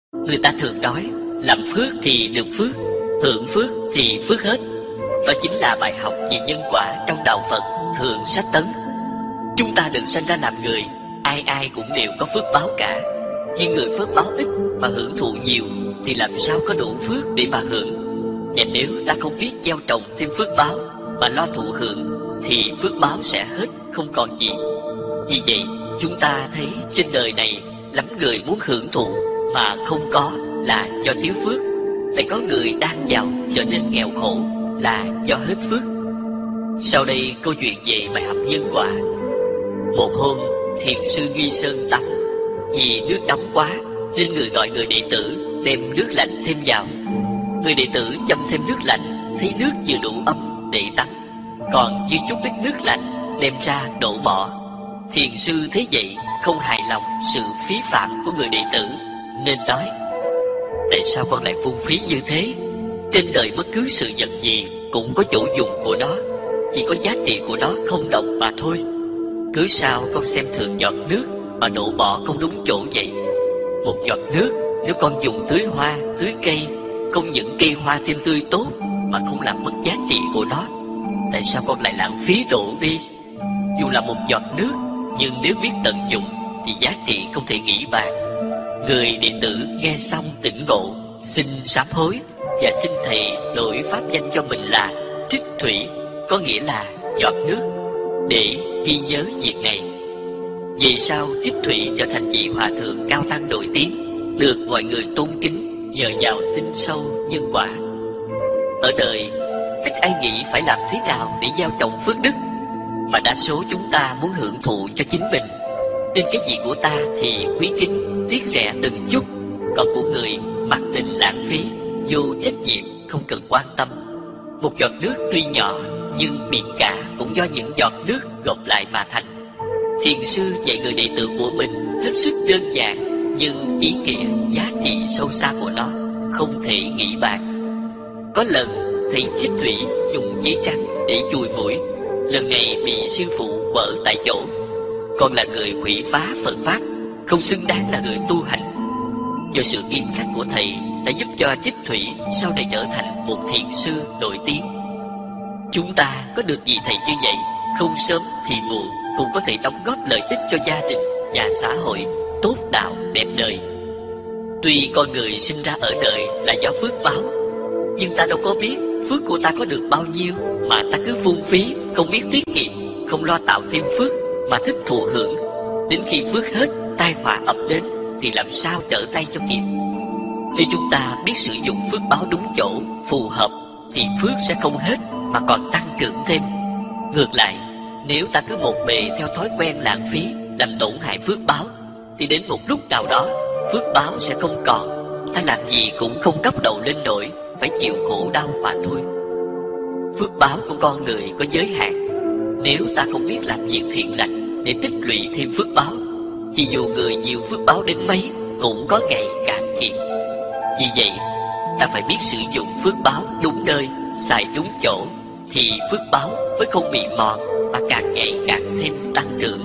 Người ta thường nói làm phước thì được phước, hưởng phước thì phước hết. Đó chính là bài học về nhân quả trong đạo Phật thường sách tấn. Chúng ta được sanh ra làm người, ai ai cũng đều có phước báo cả. Nhưng người phước báo ít mà hưởng thụ nhiều thì làm sao có đủ phước để mà hưởng. Và nếu ta không biết gieo trồng thêm phước báo mà lo thụ hưởng thì phước báo sẽ hết, không còn gì. Vì vậy chúng ta thấy trên đời này lắm người muốn hưởng thụ mà không có là do thiếu phước, lại có người đang giàu trở nên nghèo khổ là do hết phước. Sau đây câu chuyện về bài học nhân quả. Một hôm thiền sư Duy Sơn tắm, vì nước nóng quá nên người gọi người đệ tử đem nước lạnh thêm vào. Người đệ tử châm thêm nước lạnh, thấy nước vừa đủ ấm để tắm, còn dư chút ít nước lạnh đem ra đổ bỏ. Thiền sư thấy vậy không hài lòng sự phí phạm của người đệ tử, nên nói: tại sao con lại phung phí như thế? Trên đời bất cứ sự vật gì cũng có chỗ dùng của nó, chỉ có giá trị của nó không đồng mà thôi. Cứ sao con xem thường giọt nước mà đổ bỏ không đúng chỗ vậy? Một giọt nước nếu con dùng tưới hoa, tưới cây, không những cây hoa thêm tươi tốt mà không làm mất giá trị của nó, tại sao con lại lãng phí đổ đi? Dù là một giọt nước, nhưng nếu biết tận dụng thì giá trị không thể nghĩ bàn. Người đệ tử nghe xong tỉnh ngộ, xin sám hối và xin thầy đổi pháp danh cho mình là Trích Thủy, có nghĩa là giọt nước, để ghi nhớ việc này. Về sau Trích Thủy trở thành vị hòa thượng cao tăng nổi tiếng, được mọi người tôn kính nhờ vào tin sâu nhân quả. Ở đời ít ai nghĩ phải làm thế nào để gieo trồng phước đức, mà đa số chúng ta muốn hưởng thụ cho chính mình, nên cái gì của ta thì quý kính, tiếc rẻ từng chút, còn của người mặc tình lãng phí, vô trách nhiệm, không cần quan tâm. Một giọt nước tuy nhỏ nhưng biển cả cũng do những giọt nước gộp lại mà thành. Thiền sư dạy người đệ tử của mình hết sức đơn giản, nhưng ý nghĩa giá trị sâu xa của nó không thể nghĩ bàn. Có lần thầy Trích Thủy dùng giấy trắng để chùi mũi, lần này bị sư phụ quở tại chỗ. Con là người quỷ phá Phật pháp, không xứng đáng là người tu hành. Do sự nghiêm khắc của thầy đã giúp cho Trích Thủy sau này trở thành một thiền sư nổi tiếng. Chúng ta có được gì thầy như vậy, không sớm thì muộn cũng có thể đóng góp lợi ích cho gia đình và xã hội, tốt đạo đẹp đời. Tuy con người sinh ra ở đời là do phước báo, nhưng ta đâu có biết phước của ta có được bao nhiêu mà ta cứ phung phí, không biết tiết kiệm, không lo tạo thêm phước mà thích thụ hưởng. Đến khi phước hết, tai họa ập đến thì làm sao trở tay cho kịp? Nếu chúng ta biết sử dụng phước báo đúng chỗ, phù hợp, thì phước sẽ không hết mà còn tăng trưởng thêm. Ngược lại, nếu ta cứ một bề theo thói quen lãng phí, làm tổn hại phước báo, thì đến một lúc nào đó phước báo sẽ không còn. Ta làm gì cũng không đốc đầu lên nổi, phải chịu khổ đau mà thôi. Phước báo của con người có giới hạn. Nếu ta không biết làm việc thiện lành để tích lũy thêm phước báo, thì dù người nhiều phước báo đến mấy cũng có ngày cạn kiệt. Vì vậy, ta phải biết sử dụng phước báo đúng nơi, xài đúng chỗ, thì phước báo mới không bị mòn mà càng ngày càng thêm tăng trưởng.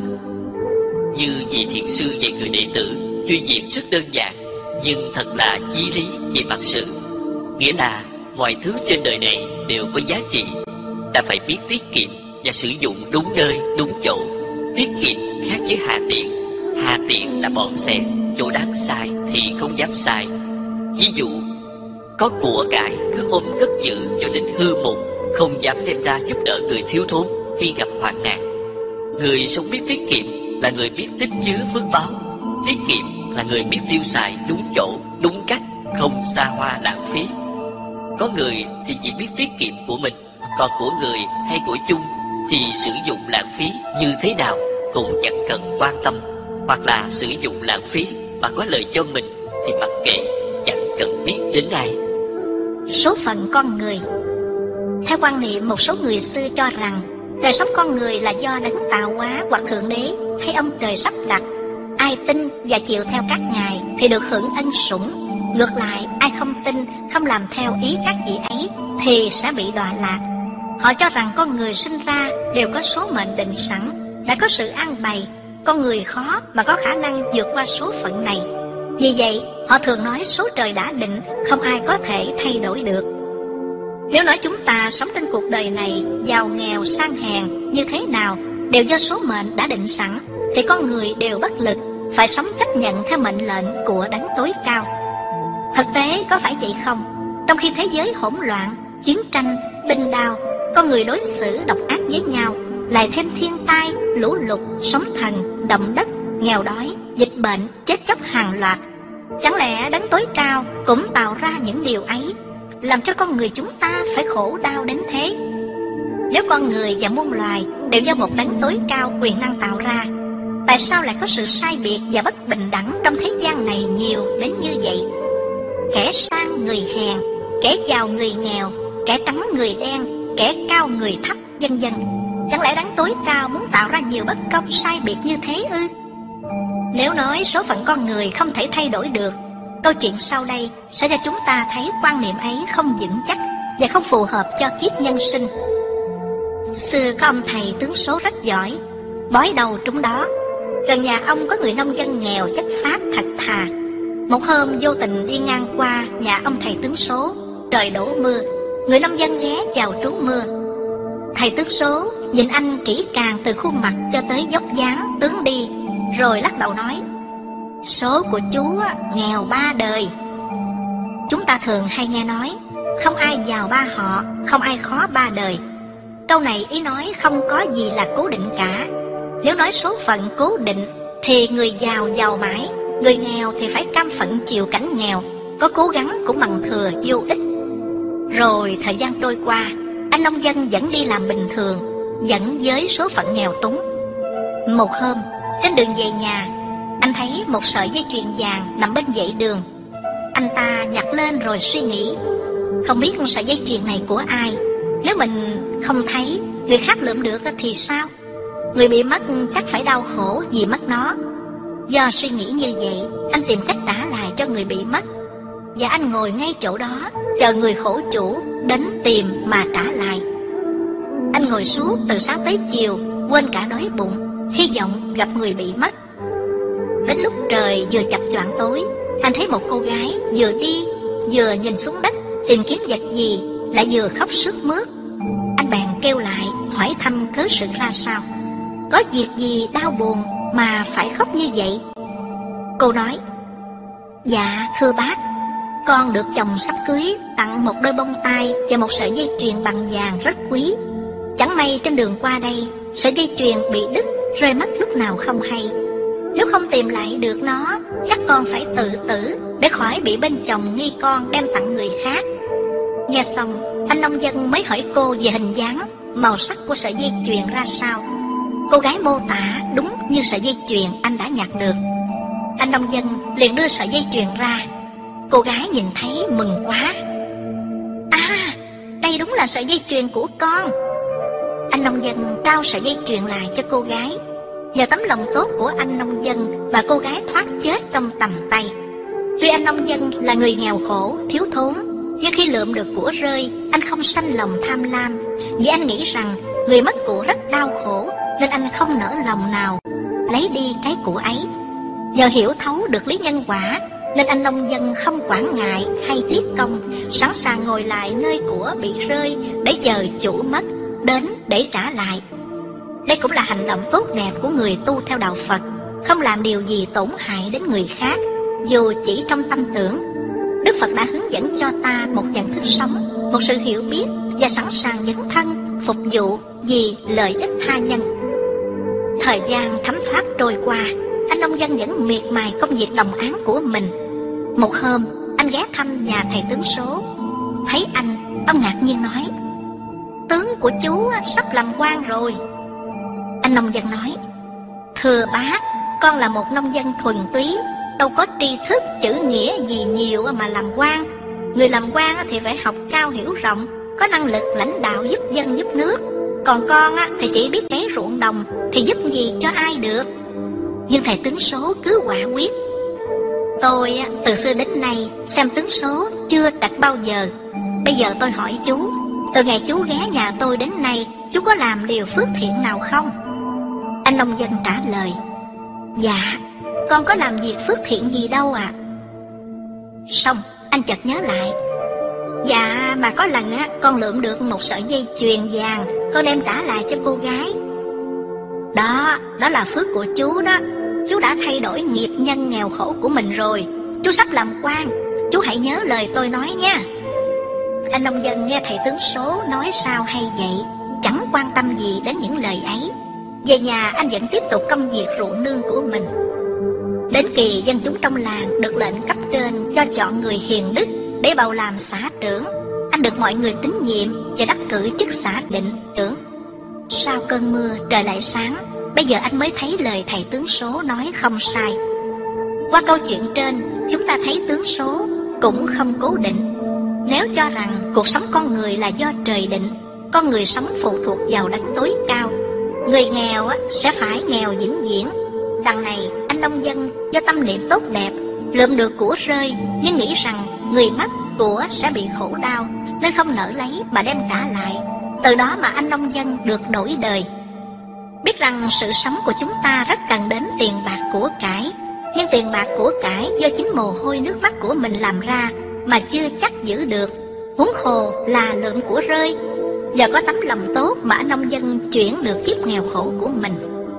Như vị thiền sư dạy người đệ tử, tuy diễn rất đơn giản nhưng thật là chí lý về mặt sự. Nghĩa là mọi thứ trên đời này đều có giá trị. Ta phải biết tiết kiệm và sử dụng đúng nơi, đúng chỗ. Tiết kiệm khác với hà tiện. Hà tiện là bọn xẹt, chỗ đáng xài thì không dám xài. Ví dụ, có của cải cứ ôm cất giữ cho đến hư mục, không dám đem ra giúp đỡ người thiếu thốn khi gặp hoạn nạn. Người sống biết tiết kiệm là người biết tích chứa phước báo. Tiết kiệm là người biết tiêu xài đúng chỗ, đúng cách, không xa hoa lãng phí. Có người thì chỉ biết tiết kiệm của mình, còn của người hay của chung thì sử dụng lãng phí như thế nào cũng chẳng cần quan tâm. Hoặc là sử dụng lãng phí mà có lợi cho mình thì mặc kệ, chẳng cần biết đến ai. Số phận con người. Theo quan niệm một số người xưa cho rằng đời sống con người là do đấng tạo hóa hoặc thượng đế hay ông trời sắp đặt. Ai tin và chịu theo các ngài thì được hưởng ân sủng. Ngược lại, ai không tin, không làm theo ý các vị ấy thì sẽ bị đọa lạc. Họ cho rằng con người sinh ra đều có số mệnh định sẵn, đã có sự an bày. Con người khó mà có khả năng vượt qua số phận này. Vì vậy, họ thường nói số trời đã định, không ai có thể thay đổi được. Nếu nói chúng ta sống trên cuộc đời này, giàu nghèo sang hèn như thế nào đều do số mệnh đã định sẵn, thì con người đều bất lực, phải sống chấp nhận theo mệnh lệnh của đấng tối cao. Thực tế có phải vậy không? Trong khi thế giới hỗn loạn, chiến tranh, binh đao, con người đối xử độc ác với nhau, lại thêm thiên tai, lũ lụt, sóng thần, động đất, nghèo đói, dịch bệnh, chết chóc hàng loạt. Chẳng lẽ đấng tối cao cũng tạo ra những điều ấy, làm cho con người chúng ta phải khổ đau đến thế? Nếu con người và muôn loài đều do một đấng tối cao quyền năng tạo ra, tại sao lại có sự sai biệt và bất bình đẳng trong thế gian này nhiều đến như vậy? Kẻ sang người hèn, kẻ giàu người nghèo, kẻ trắng người đen, kẻ cao người thấp, vân vân. Chẳng lẽ đấng tối cao muốn tạo ra nhiều bất công sai biệt như thế ư? Nếu nói số phận con người không thể thay đổi được, câu chuyện sau đây sẽ cho chúng ta thấy quan niệm ấy không vững chắc và không phù hợp cho kiếp nhân sinh. Xưa có ông thầy tướng số rất giỏi, bói đầu trúng đó. Gần nhà ông có người nông dân nghèo chất phác thật thà. Một hôm vô tình đi ngang qua nhà ông thầy tướng số, trời đổ mưa, người nông dân ghé vào trú mưa. Thầy tướng số nhìn anh kỹ càng từ khuôn mặt cho tới dốc dáng tướng đi, rồi lắc đầu nói: số của chú nghèo 3 đời. Chúng ta thường hay nghe nói không ai giàu 3 họ, không ai khó 3 đời. Câu này ý nói không có gì là cố định cả. Nếu nói số phận cố định thì người giàu giàu mãi, người nghèo thì phải cam phận chịu cảnh nghèo, có cố gắng cũng bằng thừa vô ích. Rồi thời gian trôi qua, anh nông dân vẫn đi làm bình thường, vẫn với số phận nghèo túng. Một hôm, trên đường về nhà, anh thấy một sợi dây chuyền vàng nằm bên vệ đường. Anh ta nhặt lên rồi suy nghĩ, không biết sợi dây chuyền này của ai. Nếu mình không thấy, người khác lượm được thì sao? Người bị mất chắc phải đau khổ vì mất nó. Do suy nghĩ như vậy, anh tìm cách trả lại cho người bị mất. Và anh ngồi ngay chỗ đó, chờ người khổ chủ đến tìm mà trả lại. Anh ngồi suốt từ sáng tới chiều, quên cả đói bụng, hy vọng gặp người bị mất. Đến lúc trời vừa chập choạng tối, anh thấy một cô gái vừa đi vừa nhìn xuống đất tìm kiếm vật gì, lại vừa khóc sướt mướt. Anh bèn kêu lại hỏi thăm cớ sự ra sao. Có việc gì đau buồn mà phải khóc như vậy? Cô nói: dạ thưa bác, con được chồng sắp cưới tặng một đôi bông tai và một sợi dây chuyền bằng vàng rất quý. Chẳng may trên đường qua đây, sợi dây chuyền bị đứt rơi mất lúc nào không hay. Nếu không tìm lại được nó, chắc con phải tự tử để khỏi bị bên chồng nghi con đem tặng người khác. Nghe xong, anh nông dân mới hỏi cô về hình dáng, màu sắc của sợi dây chuyền ra sao. Cô gái mô tả đúng như sợi dây chuyền anh đã nhặt được. Anh nông dân liền đưa sợi dây chuyền ra. Cô gái nhìn thấy mừng quá. À, đây đúng là sợi dây chuyền của con. Anh nông dân trao sợi dây chuyền lại cho cô gái. Nhờ tấm lòng tốt của anh nông dân mà cô gái thoát chết trong tầm tay. Tuy anh nông dân là người nghèo khổ, thiếu thốn, nhưng khi lượm được của rơi, anh không sanh lòng tham lam, vì anh nghĩ rằng người mất của rất đau khổ, nên anh không nỡ lòng nào lấy đi cái của ấy. Nhờ hiểu thấu được lý nhân quả, nên anh nông dân không quản ngại hay tiếc công, sẵn sàng ngồi lại nơi của bị rơi để chờ chủ mất đến để trả lại. Đây cũng là hành động tốt đẹp của người tu theo đạo Phật, không làm điều gì tổn hại đến người khác, dù chỉ trong tâm tưởng. Đức Phật đã hướng dẫn cho ta một nhận thức sống, một sự hiểu biết và sẵn sàng dấn thân phục vụ vì lợi ích tha nhân. Thời gian thấm thoát trôi qua, anh nông dân vẫn miệt mài công việc đồng áng của mình. Một hôm, anh ghé thăm nhà thầy tướng số. Thấy anh, ông ngạc nhiên nói: tướng của chú sắp làm quan rồi. Anh nông dân nói: thưa bác, con là một nông dân thuần túy, đâu có tri thức chữ nghĩa gì nhiều mà làm quan. Người làm quan thì phải học cao hiểu rộng, có năng lực lãnh đạo giúp dân giúp nước. Còn con thì chỉ biết cấy ruộng đồng, thì giúp gì cho ai được. Nhưng thầy tướng số cứ quả quyết: tôi từ xưa đến nay xem tướng số chưa trật bao giờ. Bây giờ tôi hỏi chú, từ ngày chú ghé nhà tôi đến nay, chú có làm điều phước thiện nào không? Anh nông dân trả lời: dạ, con có làm việc phước thiện gì đâu ạ. Xong anh chợt nhớ lại, dạ mà có lần á, con lượm được một sợi dây chuyền vàng, con đem trả lại cho cô gái. Đó là phước của chú đó. Chú đã thay đổi nghiệp nhân nghèo khổ của mình rồi. Chú sắp làm quan, chú hãy nhớ lời tôi nói nha. Anh nông dân nghe thầy tướng số nói sao hay vậy, chẳng quan tâm gì đến những lời ấy. Về nhà anh vẫn tiếp tục công việc ruộng nương của mình. Đến kỳ dân chúng trong làng được lệnh cấp trên cho chọn người hiền đức để bầu làm xã trưởng. Anh được mọi người tín nhiệm và đắc cử chức xã định trưởng. Sau cơn mưa trời lại sáng, bây giờ anh mới thấy lời thầy tướng số nói không sai. Qua câu chuyện trên, chúng ta thấy tướng số cũng không cố định. Nếu cho rằng cuộc sống con người là do trời định, con người sống phụ thuộc vào đấng tối cao, người nghèo sẽ phải nghèo vĩnh viễn. Đằng này anh nông dân do tâm niệm tốt đẹp, lượm được của rơi nhưng nghĩ rằng người mất của sẽ bị khổ đau, nên không nỡ lấy mà đem trả lại. Từ đó mà anh nông dân được đổi đời. Biết rằng sự sống của chúng ta rất cần đến tiền bạc của cải, nhưng tiền bạc của cải do chính mồ hôi nước mắt của mình làm ra mà chưa chắc giữ được, huống hồ là lượm của rơi. Nhờ có tấm lòng tốt mà anh nông dân chuyển được kiếp nghèo khổ của mình.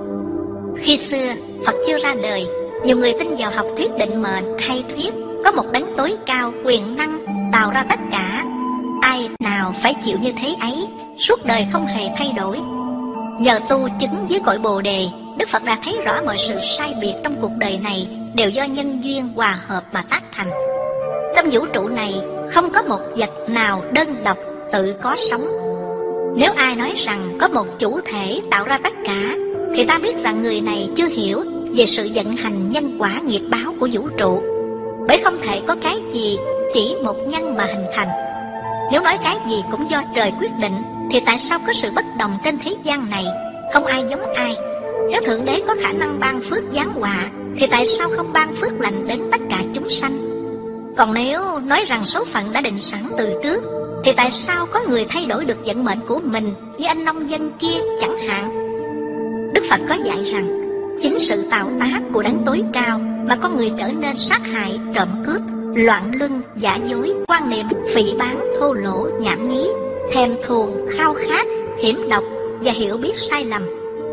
Khi xưa Phật chưa ra đời, nhiều người tin vào học thuyết định mệnh hay thuyết có một đấng tối cao quyền năng tạo ra tất cả. Ai nào phải chịu như thế ấy, suốt đời không hề thay đổi. Nhờ tu chứng dưới cội Bồ Đề, Đức Phật đã thấy rõ mọi sự sai biệt trong cuộc đời này đều do nhân duyên hòa hợp mà tác thành. Trong vũ trụ này không có một vật nào đơn độc tự có sống. Nếu ai nói rằng có một chủ thể tạo ra tất cả, thì ta biết rằng người này chưa hiểu về sự vận hành nhân quả nghiệp báo của vũ trụ. Bởi không thể có cái gì chỉ một nhân mà hình thành. Nếu nói cái gì cũng do trời quyết định, thì tại sao có sự bất đồng trên thế gian này, không ai giống ai? Nếu Thượng Đế có khả năng ban phước giáng họa, thì tại sao không ban phước lành đến tất cả chúng sanh? Còn nếu nói rằng số phận đã định sẵn từ trước, thì tại sao có người thay đổi được vận mệnh của mình, như anh nông dân kia chẳng hạn? Đức Phật có dạy rằng, chính sự tạo tác của đấng tối cao mà con người trở nên sát hại, trộm cướp, loạn luân, giả dối, quan niệm phỉ báng, thô lỗ, nhảm nhí, thèm thuồng, khao khát, hiểm độc và hiểu biết sai lầm.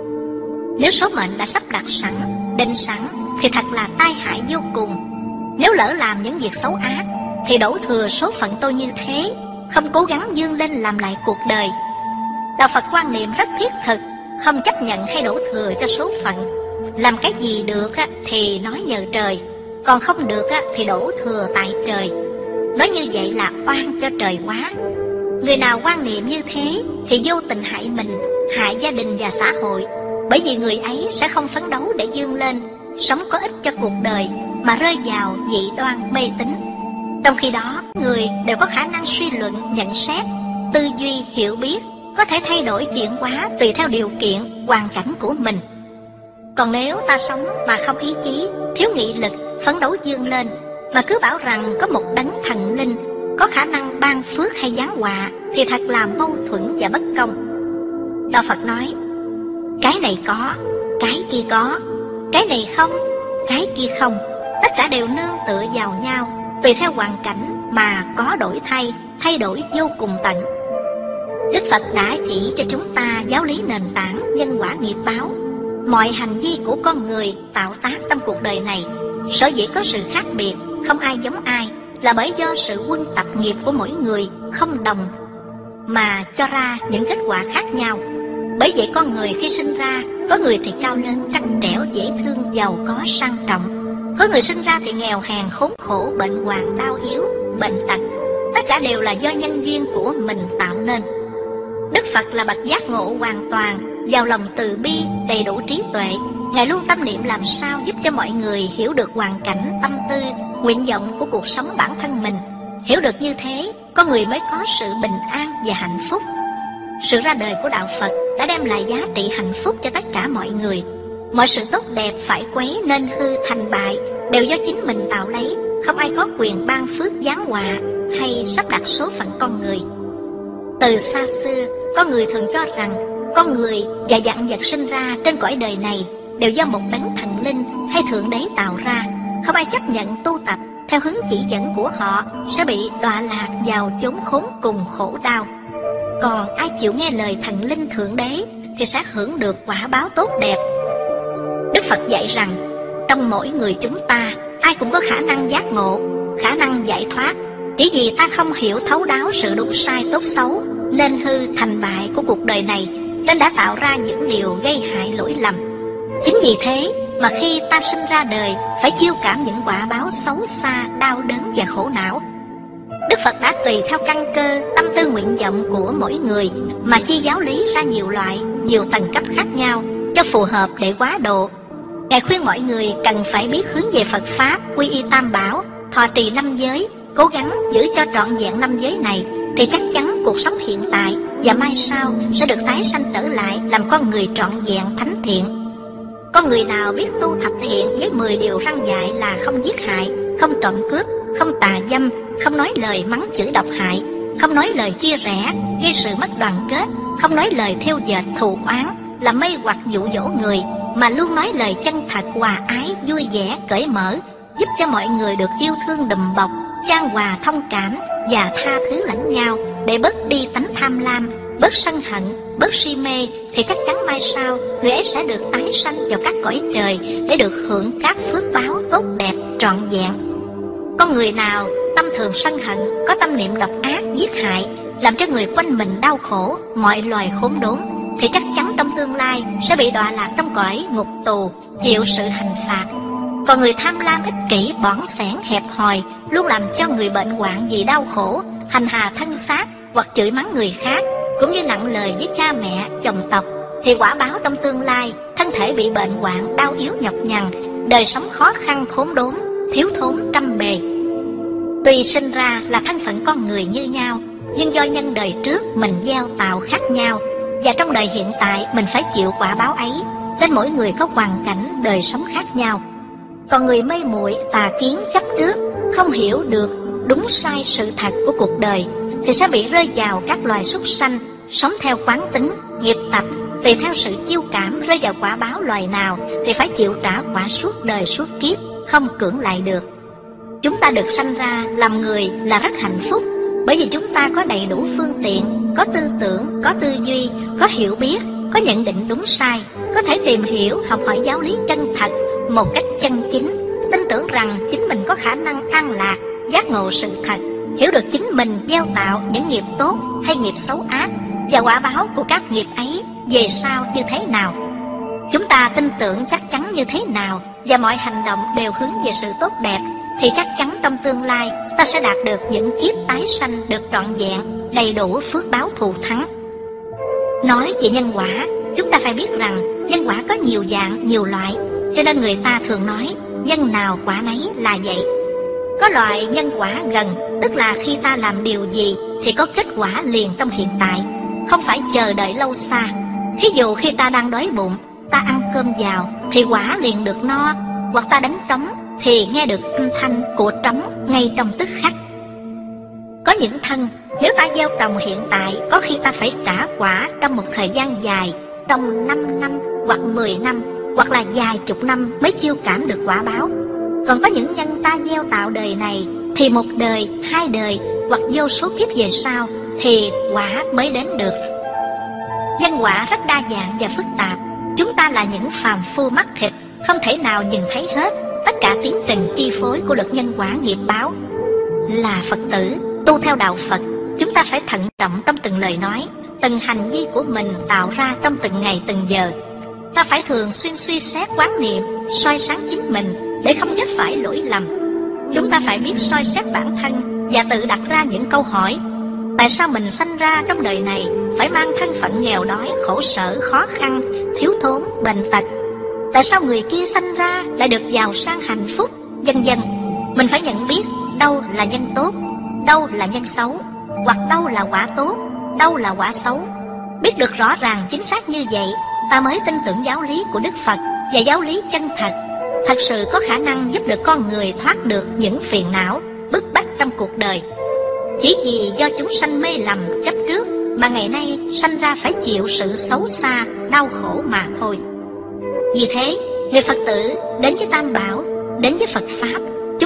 Nếu số mệnh đã sắp đặt sẵn, định sẵn, thì thật là tai hại vô cùng. Nếu lỡ làm những việc xấu ác, thì đổ thừa số phận tôi như thế, không cố gắng vươn lên làm lại cuộc đời. Đạo Phật quan niệm rất thiết thực, không chấp nhận hay đổ thừa cho số phận. Làm cái gì được thì nói nhờ trời, còn không được thì đổ thừa tại trời. Nói như vậy là oan cho trời quá. Người nào quan niệm như thế thì vô tình hại mình, hại gia đình và xã hội. Bởi vì người ấy sẽ không phấn đấu để vươn lên, sống có ích cho cuộc đời, mà rơi vào dị đoan mê tín. Trong khi đó, người đều có khả năng suy luận, nhận xét, tư duy, hiểu biết, có thể thay đổi chuyển hóa tùy theo điều kiện, hoàn cảnh của mình. Còn nếu ta sống mà không ý chí, thiếu nghị lực, phấn đấu vươn lên, mà cứ bảo rằng có một đấng thần linh có khả năng ban phước hay giáng họa, thì thật là mâu thuẫn và bất công. Đạo Phật nói, cái này có, cái kia có, cái này không, cái kia không, tất cả đều nương tựa vào nhau, tùy theo hoàn cảnh mà có đổi thay đổi vô cùng tận. Đức Phật đã chỉ cho chúng ta giáo lý nền tảng nhân quả nghiệp báo. Mọi hành vi của con người tạo tác trong cuộc đời này, sở dĩ có sự khác biệt, không ai giống ai, là bởi do sự quân tập nghiệp của mỗi người không đồng, mà cho ra những kết quả khác nhau. Bởi vậy con người khi sinh ra, có người thì cao lớn, trăng trẻo, dễ thương, giàu có, sang trọng. Có người sinh ra thì nghèo hèn, khốn khổ, bệnh hoạn, đau yếu, bệnh tật. Tất cả đều là do nhân duyên của mình tạo nên. Đức Phật là bậc giác ngộ hoàn toàn, giàu lòng từ bi, đầy đủ trí tuệ. Ngài luôn tâm niệm làm sao giúp cho mọi người hiểu được hoàn cảnh, tâm tư, nguyện vọng của cuộc sống bản thân mình. Hiểu được như thế, con người mới có sự bình an và hạnh phúc. Sự ra đời của Đạo Phật đã đem lại giá trị hạnh phúc cho tất cả mọi người. Mọi sự tốt đẹp phải quấy nên hư thành bại đều do chính mình tạo lấy, không ai có quyền ban phước giáng họa hay sắp đặt số phận con người. Từ xa xưa, con người thường cho rằng con người và vạn vật sinh ra trên cõi đời này đều do một đấng thần linh hay thượng đế tạo ra. Không ai chấp nhận tu tập theo hướng chỉ dẫn của họ sẽ bị đọa lạc vào chốn khốn cùng khổ đau. Còn ai chịu nghe lời thần linh Thượng Đế thì sẽ hưởng được quả báo tốt đẹp. Đức Phật dạy rằng trong mỗi người chúng ta, ai cũng có khả năng giác ngộ, khả năng giải thoát. Chỉ vì ta không hiểu thấu đáo sự đúng sai tốt xấu, nên hư thành bại của cuộc đời này, nên đã tạo ra những điều gây hại lỗi lầm. Chính vì thế mà khi ta sinh ra đời phải chiêu cảm những quả báo xấu xa, đau đớn và khổ não. Đức Phật đã tùy theo căn cơ, tâm tư nguyện vọng của mỗi người mà chia giáo lý ra nhiều loại, nhiều tầng cấp khác nhau cho phù hợp để hóa độ. Ngài khuyên mọi người cần phải biết hướng về Phật Pháp, quy y Tam Bảo, thọ trì 5 giới, cố gắng giữ cho trọn vẹn 5 giới này, thì chắc chắn cuộc sống hiện tại và mai sau sẽ được tái sanh trở lại làm con người trọn vẹn thánh thiện. Con người nào biết tu thập thiện với 10 điều răn dạy là không giết hại, không trộm cướp, không tà dâm, không nói lời mắng chửi độc hại, không nói lời chia rẽ gây sự mất đoàn kết, không nói lời thêu dệt thù oán làm mê hoặc dụ dỗ người, mà luôn nói lời chân thật, hòa ái, vui vẻ, cởi mở, giúp cho mọi người được yêu thương đùm bọc, chan hòa thông cảm và tha thứ lẫn nhau để bớt đi tánh tham lam, bớt sân hận, bớt si mê, thì chắc chắn mai sau người ấy sẽ được tái sanh vào các cõi trời để được hưởng các phước báo tốt đẹp trọn vẹn. Con người nào tâm thường sân hận, có tâm niệm độc ác, giết hại, làm cho người quanh mình đau khổ, mọi loài khốn đốn, thì chắc chắn trong tương lai sẽ bị đọa lạc trong cõi ngục tù, chịu sự hành phạt. Còn người tham lam, ích kỷ, bỏng sẻn, hẹp hòi, luôn làm cho người bệnh hoạn vì đau khổ, hành hạ thân xác hoặc chửi mắng người khác, cũng như nặng lời với cha mẹ, chồng tộc, thì quả báo trong tương lai thân thể bị bệnh hoạn, đau yếu nhọc nhằn, đời sống khó khăn khốn đốn, thiếu thốn trăm bề. Tuy sinh ra là thân phận con người như nhau, nhưng do nhân đời trước mình gieo tạo khác nhau, và trong đời hiện tại mình phải chịu quả báo ấy, nên mỗi người có hoàn cảnh đời sống khác nhau. Còn người mê muội, tà kiến, chấp trước, không hiểu được đúng sai sự thật của cuộc đời, thì sẽ bị rơi vào các loài súc sanh, sống theo quán tính, nghiệp tập, tùy theo sự chiêu cảm rơi vào quả báo loài nào thì phải chịu trả quả suốt đời suốt kiếp, không cưỡng lại được. Chúng ta được sanh ra làm người là rất hạnh phúc, bởi vì chúng ta có đầy đủ phương tiện, có tư tưởng, có tư duy, có hiểu biết, có nhận định đúng sai, có thể tìm hiểu, học hỏi giáo lý chân thật một cách chân chính, tin tưởng rằng chính mình có khả năng an lạc, giác ngộ sự thật, hiểu được chính mình gieo tạo những nghiệp tốt hay nghiệp xấu ác, và quả báo của các nghiệp ấy về sau như thế nào. Chúng ta tin tưởng chắc chắn như thế nào và mọi hành động đều hướng về sự tốt đẹp, thì chắc chắn trong tương lai ta sẽ đạt được những kiếp tái sanh được trọn vẹn, đầy đủ phước báo thù thắng. Nói về nhân quả, chúng ta phải biết rằng nhân quả có nhiều dạng, nhiều loại, cho nên người ta thường nói nhân nào quả nấy là vậy. Có loại nhân quả gần, tức là khi ta làm điều gì thì có kết quả liền trong hiện tại, không phải chờ đợi lâu xa. Thí dụ khi ta đang đói bụng, ta ăn cơm vào thì quả liền được no, hoặc ta đánh trống thì nghe được âm thanh của trống ngay trong tức khắc. Có những thân, nếu ta gieo trồng hiện tại, có khi ta phải trả quả trong một thời gian dài, trong 5 năm hoặc 10 năm, hoặc là vài chục năm mới chiêu cảm được quả báo. Còn có những nhân ta gieo tạo đời này thì một đời, 2 đời hoặc vô số kiếp về sau thì quả mới đến được. Nhân quả rất đa dạng và phức tạp. Chúng ta là những phàm phu mắt thịt, không thể nào nhìn thấy hết tất cả tiến trình chi phối của luật nhân quả nghiệp báo. Là Phật tử tu theo đạo Phật, chúng ta phải thận trọng trong từng lời nói, từng hành vi của mình tạo ra trong từng ngày từng giờ. Ta phải thường xuyên suy xét quán niệm, soi sáng chính mình để không dứt phải lỗi lầm. Chúng ta phải biết soi xét bản thân và tự đặt ra những câu hỏi. Tại sao mình sanh ra trong đời này phải mang thân phận nghèo đói, khổ sở, khó khăn, thiếu thốn, bệnh tật? Tại sao người kia sanh ra lại được giàu sang hạnh phúc, vân vân. Mình phải nhận biết đâu là nhân tốt, đâu là nhân xấu, hoặc đâu là quả tốt, đâu là quả xấu. Biết được rõ ràng chính xác như vậy, ta mới tin tưởng giáo lý của Đức Phật và giáo lý chân thật, thật sự có khả năng giúp được con người thoát được những phiền não, bức bách trong cuộc đời. Chỉ vì do chúng sanh mê lầm chấp trước mà ngày nay sanh ra phải chịu sự xấu xa, đau khổ mà thôi. Vì thế, người Phật tử đến với Tam Bảo, đến với Phật Pháp, chúng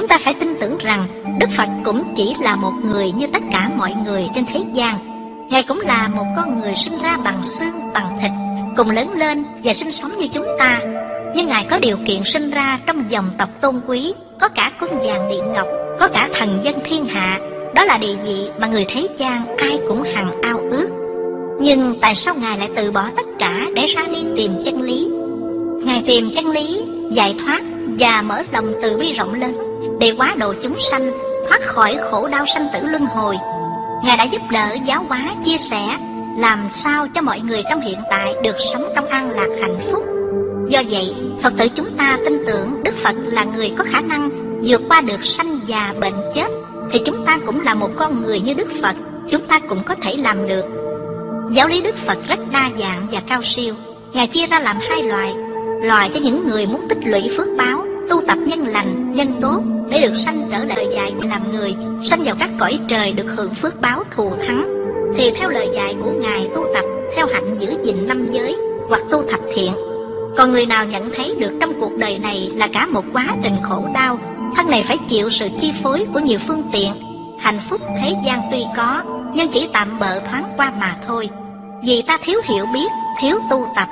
Chúng ta phải tin tưởng rằng Đức Phật cũng chỉ là một người như tất cả mọi người trên thế gian. Ngài cũng là một con người sinh ra bằng xương, bằng thịt, cùng lớn lên và sinh sống như chúng ta. Nhưng Ngài có điều kiện sinh ra trong dòng tộc tôn quý, có cả cung vàng điện ngọc, có cả thần dân thiên hạ. Đó là địa vị mà người thế gian ai cũng hằng ao ước. Nhưng tại sao Ngài lại từ bỏ tất cả để ra đi tìm chân lý? Ngài tìm chân lý, giải thoát và mở lòng từ bi rộng lớn để hóa độ chúng sanh, thoát khỏi khổ đau sanh tử luân hồi. Ngài đã giúp đỡ, giáo hóa, chia sẻ, làm sao cho mọi người trong hiện tại được sống trong an lạc hạnh phúc. Do vậy, Phật tử chúng ta tin tưởng Đức Phật là người có khả năng vượt qua được sanh già bệnh chết, thì chúng ta cũng là một con người như Đức Phật, chúng ta cũng có thể làm được. Giáo lý Đức Phật rất đa dạng và cao siêu. Ngài chia ra làm hai loại: loại cho những người muốn tích lũy phước báo, tu tập nhân lành, nhân tốt để được sanh trở lại lời dạy làm người, sanh vào các cõi trời được hưởng phước báo thù thắng, thì theo lời dạy của Ngài tu tập theo hạnh giữ gìn năm giới hoặc tu thập thiện. Còn người nào nhận thấy được trong cuộc đời này là cả một quá trình khổ đau, thân này phải chịu sự chi phối của nhiều phương tiện, hạnh phúc thế gian tuy có nhưng chỉ tạm bợ thoáng qua mà thôi, vì ta thiếu hiểu biết, thiếu tu tập.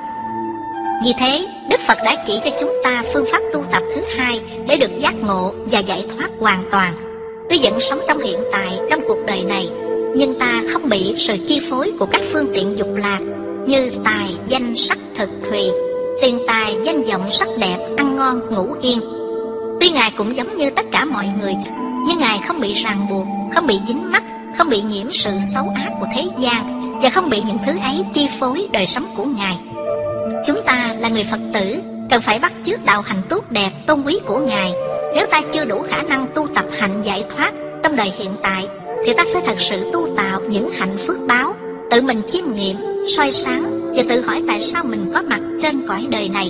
Vì thế, Đức Phật đã chỉ cho chúng ta phương pháp tu tập thứ hai để được giác ngộ và giải thoát hoàn toàn. Tuy vẫn sống trong hiện tại, trong cuộc đời này, nhưng ta không bị sự chi phối của các phương tiện dục lạc như tài, danh, sắc, thực, thùy, tiền tài, danh vọng, sắc đẹp, ăn ngon, ngủ yên. Tuy Ngài cũng giống như tất cả mọi người, nhưng Ngài không bị ràng buộc, không bị dính mắc, không bị nhiễm sự xấu ác của thế gian, và không bị những thứ ấy chi phối đời sống của Ngài. Chúng ta là người Phật tử, cần phải bắt chước đạo hạnh tốt đẹp, tôn quý của Ngài. Nếu ta chưa đủ khả năng tu tập hạnh giải thoát trong đời hiện tại, thì ta phải thật sự tu tạo những hạnh phước báo, tự mình chiêm nghiệm, soi sáng và tự hỏi tại sao mình có mặt trên cõi đời này.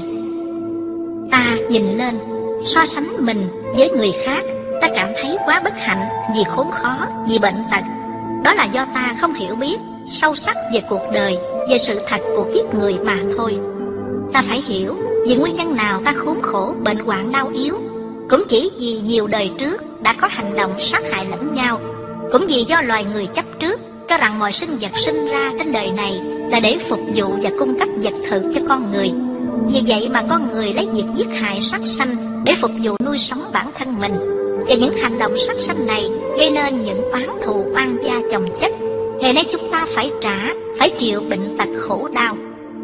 Ta nhìn lên, so sánh mình với người khác, ta cảm thấy quá bất hạnh vì khốn khó, vì bệnh tật. Đó là do ta không hiểu biết sâu sắc về cuộc đời, về sự thật của kiếp người mà thôi. Ta phải hiểu vì nguyên nhân nào ta khốn khổ, bệnh hoạn, đau yếu. Cũng chỉ vì nhiều đời trước đã có hành động sát hại lẫn nhau. Cũng vì do loài người chấp trước cho rằng mọi sinh vật sinh ra trên đời này là để phục vụ và cung cấp vật thực cho con người. Vì vậy mà con người lấy việc giết hại sát sanh để phục vụ nuôi sống bản thân mình. Và những hành động sát sanh này gây nên những oán thù oan gia chồng chất. Ngày nay chúng ta phải trả, phải chịu bệnh tật khổ đau.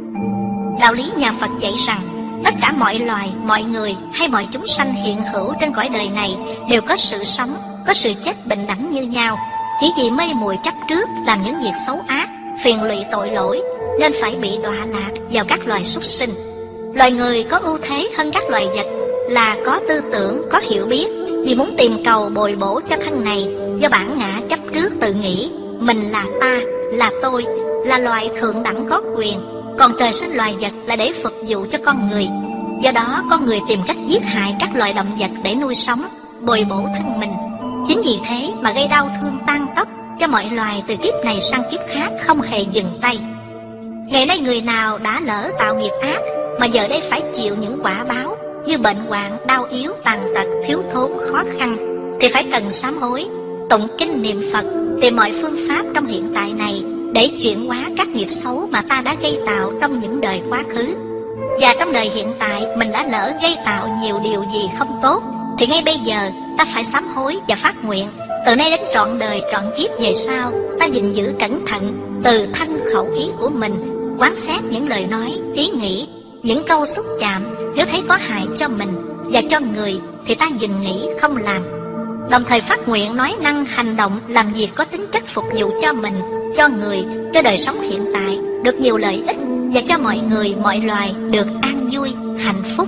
Đạo lý nhà Phật dạy rằng tất cả mọi loài, mọi người hay mọi chúng sanh hiện hữu trên cõi đời này đều có sự sống, có sự chết bình đẳng như nhau. Chỉ vì mê muội chấp trước làm những việc xấu ác, phiền lụy tội lỗi, nên phải bị đọa lạc vào các loài súc sinh. Loài người có ưu thế hơn các loài vật là có tư tưởng, có hiểu biết, vì muốn tìm cầu bồi bổ cho thân này, do bản ngã chấp trước tự nghĩ mình là ta, là tôi, là loài thượng đẳng có quyền, còn trời sinh loài vật là để phục vụ cho con người. Do đó con người tìm cách giết hại các loài động vật để nuôi sống, bồi bổ thân mình. Chính vì thế mà gây đau thương tan tóc cho mọi loài từ kiếp này sang kiếp khác không hề dừng tay. Ngày nay người nào đã lỡ tạo nghiệp ác mà giờ đây phải chịu những quả báo như bệnh hoạn, đau yếu, tàn tật, thiếu thốn, khó khăn, thì phải cần sám hối, tụng kinh niệm Phật, tìm mọi phương pháp trong hiện tại này để chuyển hóa các nghiệp xấu mà ta đã gây tạo trong những đời quá khứ. Và trong đời hiện tại mình đã lỡ gây tạo nhiều điều gì không tốt, thì ngay bây giờ ta phải sám hối và phát nguyện từ nay đến trọn đời trọn kiếp về sau, ta gìn giữ cẩn thận từ thân khẩu ý của mình, quán xét những lời nói, ý nghĩ, những câu xúc chạm, nếu thấy có hại cho mình và cho người thì ta dừng nghĩ không làm. Đồng thời phát nguyện nói năng hành động làm việc có tính chất phục vụ cho mình, cho người, cho đời sống hiện tại được nhiều lợi ích, và cho mọi người mọi loài được an vui, hạnh phúc.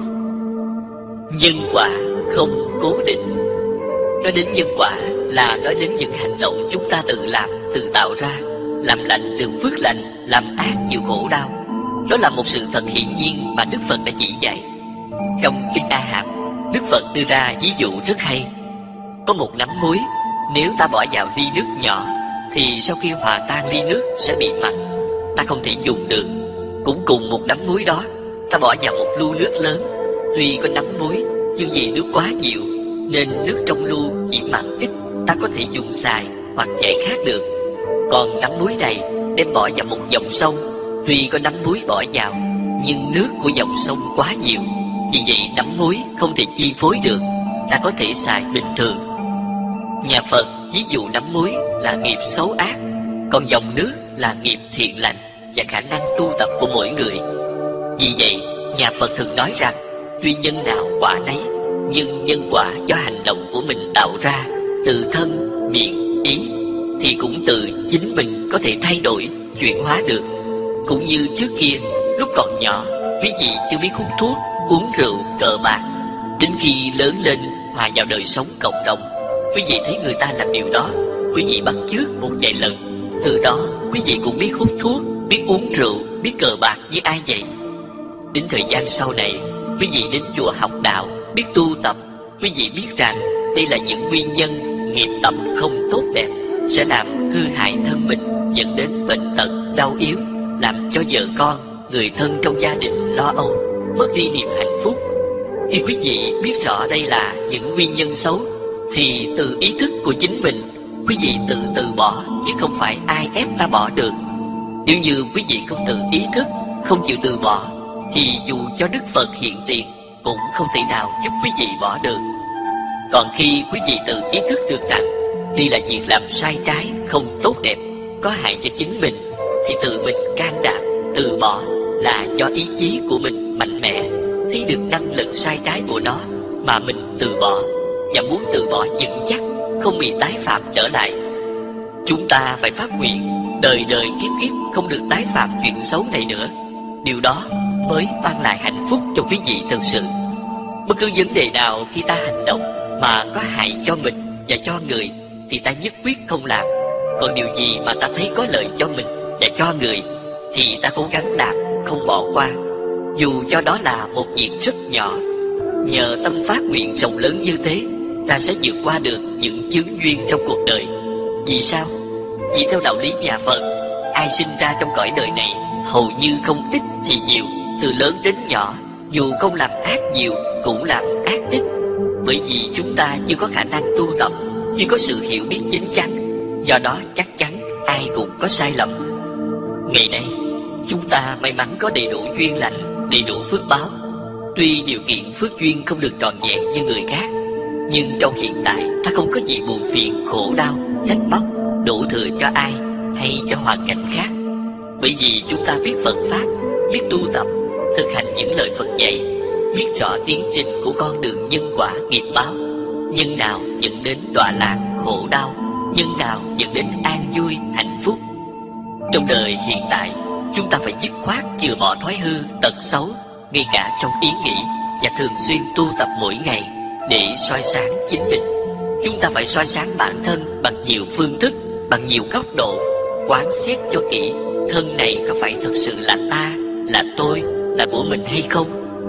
Nhân quả không cố định. Nói đến nhân quả là nói đến những hành động chúng ta tự làm, tự tạo ra. Làm lành được phước lành, làm ác chịu khổ đau. Đó là một sự thật hiển nhiên mà Đức Phật đã chỉ dạy. Trong Kinh A Hàm, Đức Phật đưa ra ví dụ rất hay. Có một nắm muối, nếu ta bỏ vào ly nước nhỏ thì sau khi hòa tan ly nước sẽ bị mặn, ta không thể dùng được. Cũng cùng một nắm muối đó, ta bỏ vào một lu nước lớn, tuy có nắm muối nhưng vì nước quá nhiều nên nước trong lu chỉ mặn ít, ta có thể dùng xài hoặc chảy khác được. Còn nắm muối này đem bỏ vào một dòng sông, tuy có nắm muối bỏ vào, nhưng nước của dòng sông quá nhiều, vì vậy nắm muối không thể chi phối được, ta có thể xài bình thường. Nhà Phật ví dụ nắm muối là nghiệp xấu ác, còn dòng nước là nghiệp thiện lành và khả năng tu tập của mỗi người. Vì vậy, nhà Phật thường nói rằng tuy nhân nào quả nấy, nhưng nhân quả do hành động của mình tạo ra, từ thân, miệng, ý, thì cũng từ chính mình có thể thay đổi, chuyển hóa được. Cũng như trước kia, lúc còn nhỏ, quý vị chưa biết hút thuốc, uống rượu, cờ bạc. Đến khi lớn lên, hòa vào đời sống cộng đồng, quý vị thấy người ta làm điều đó, quý vị bắt chước một vài lần. Từ đó, quý vị cũng biết hút thuốc, biết uống rượu, biết cờ bạc như ai vậy. Đến thời gian sau này, quý vị đến chùa học đạo, biết tu tập, quý vị biết rằng đây là những nguyên nhân nghiệp tập không tốt đẹp, sẽ làm hư hại thân mình, dẫn đến bệnh tật, đau yếu, làm cho vợ con, người thân trong gia đình lo âu, mất đi niềm hạnh phúc. Khi quý vị biết rõ đây là những nguyên nhân xấu, thì từ ý thức của chính mình, quý vị tự từ bỏ, chứ không phải ai ép ta bỏ được. Nếu như quý vị không tự ý thức, không chịu từ bỏ, thì dù cho Đức Phật hiện tiền cũng không thể nào giúp quý vị bỏ được. Còn khi quý vị tự ý thức được rằng đây là việc làm sai trái, không tốt đẹp, có hại cho chính mình, thì tự mình can đảm từ bỏ, là do ý chí của mình mạnh mẽ, thấy được năng lực sai trái của nó mà mình từ bỏ, và muốn từ bỏ vững chắc, không bị tái phạm trở lại. Chúng ta phải phát nguyện đời đời kiếp kiếp không được tái phạm chuyện xấu này nữa. Điều đó mới mang lại hạnh phúc cho quý vị thật sự. Bất cứ vấn đề nào khi ta hành động mà có hại cho mình và cho người, thì ta nhất quyết không làm. Còn điều gì mà ta thấy có lợi cho mình và cho người, thì ta cố gắng làm, không bỏ qua, dù cho đó là một việc rất nhỏ. Nhờ tâm phát nguyện rộng lớn như thế, ta sẽ vượt qua được những chướng duyên trong cuộc đời. Vì sao? Vì theo đạo lý nhà Phật, ai sinh ra trong cõi đời này hầu như không ít thì nhiều, từ lớn đến nhỏ, dù không làm ác nhiều cũng làm ác ít. Bởi vì chúng ta chưa có khả năng tu tập, chưa có sự hiểu biết chính chắn, do đó chắc chắn ai cũng có sai lầm. Ngày nay, chúng ta may mắn có đầy đủ duyên lành, đầy đủ phước báo. Tuy điều kiện phước duyên không được trọn vẹn như người khác, nhưng trong hiện tại ta không có gì buồn phiền, khổ đau, trách móc, đổ thừa cho ai hay cho hoàn cảnh khác. Bởi vì chúng ta biết Phật Pháp, biết tu tập, thực hành những lời Phật dạy, biết rõ tiến trình của con đường nhân quả nghiệp báo. Nhân nào dẫn đến đọa lạc, khổ đau, nhân nào dẫn đến an vui, hạnh phúc. Trong đời hiện tại, chúng ta phải dứt khoát chừa bỏ thói hư, tật xấu, ngay cả trong ý nghĩ, và thường xuyên tu tập mỗi ngày để soi sáng chính mình. Chúng ta phải soi sáng bản thân bằng nhiều phương thức, bằng nhiều góc độ, quán xét cho kỹ thân này có phải thực sự là ta, là tôi, là của mình hay không.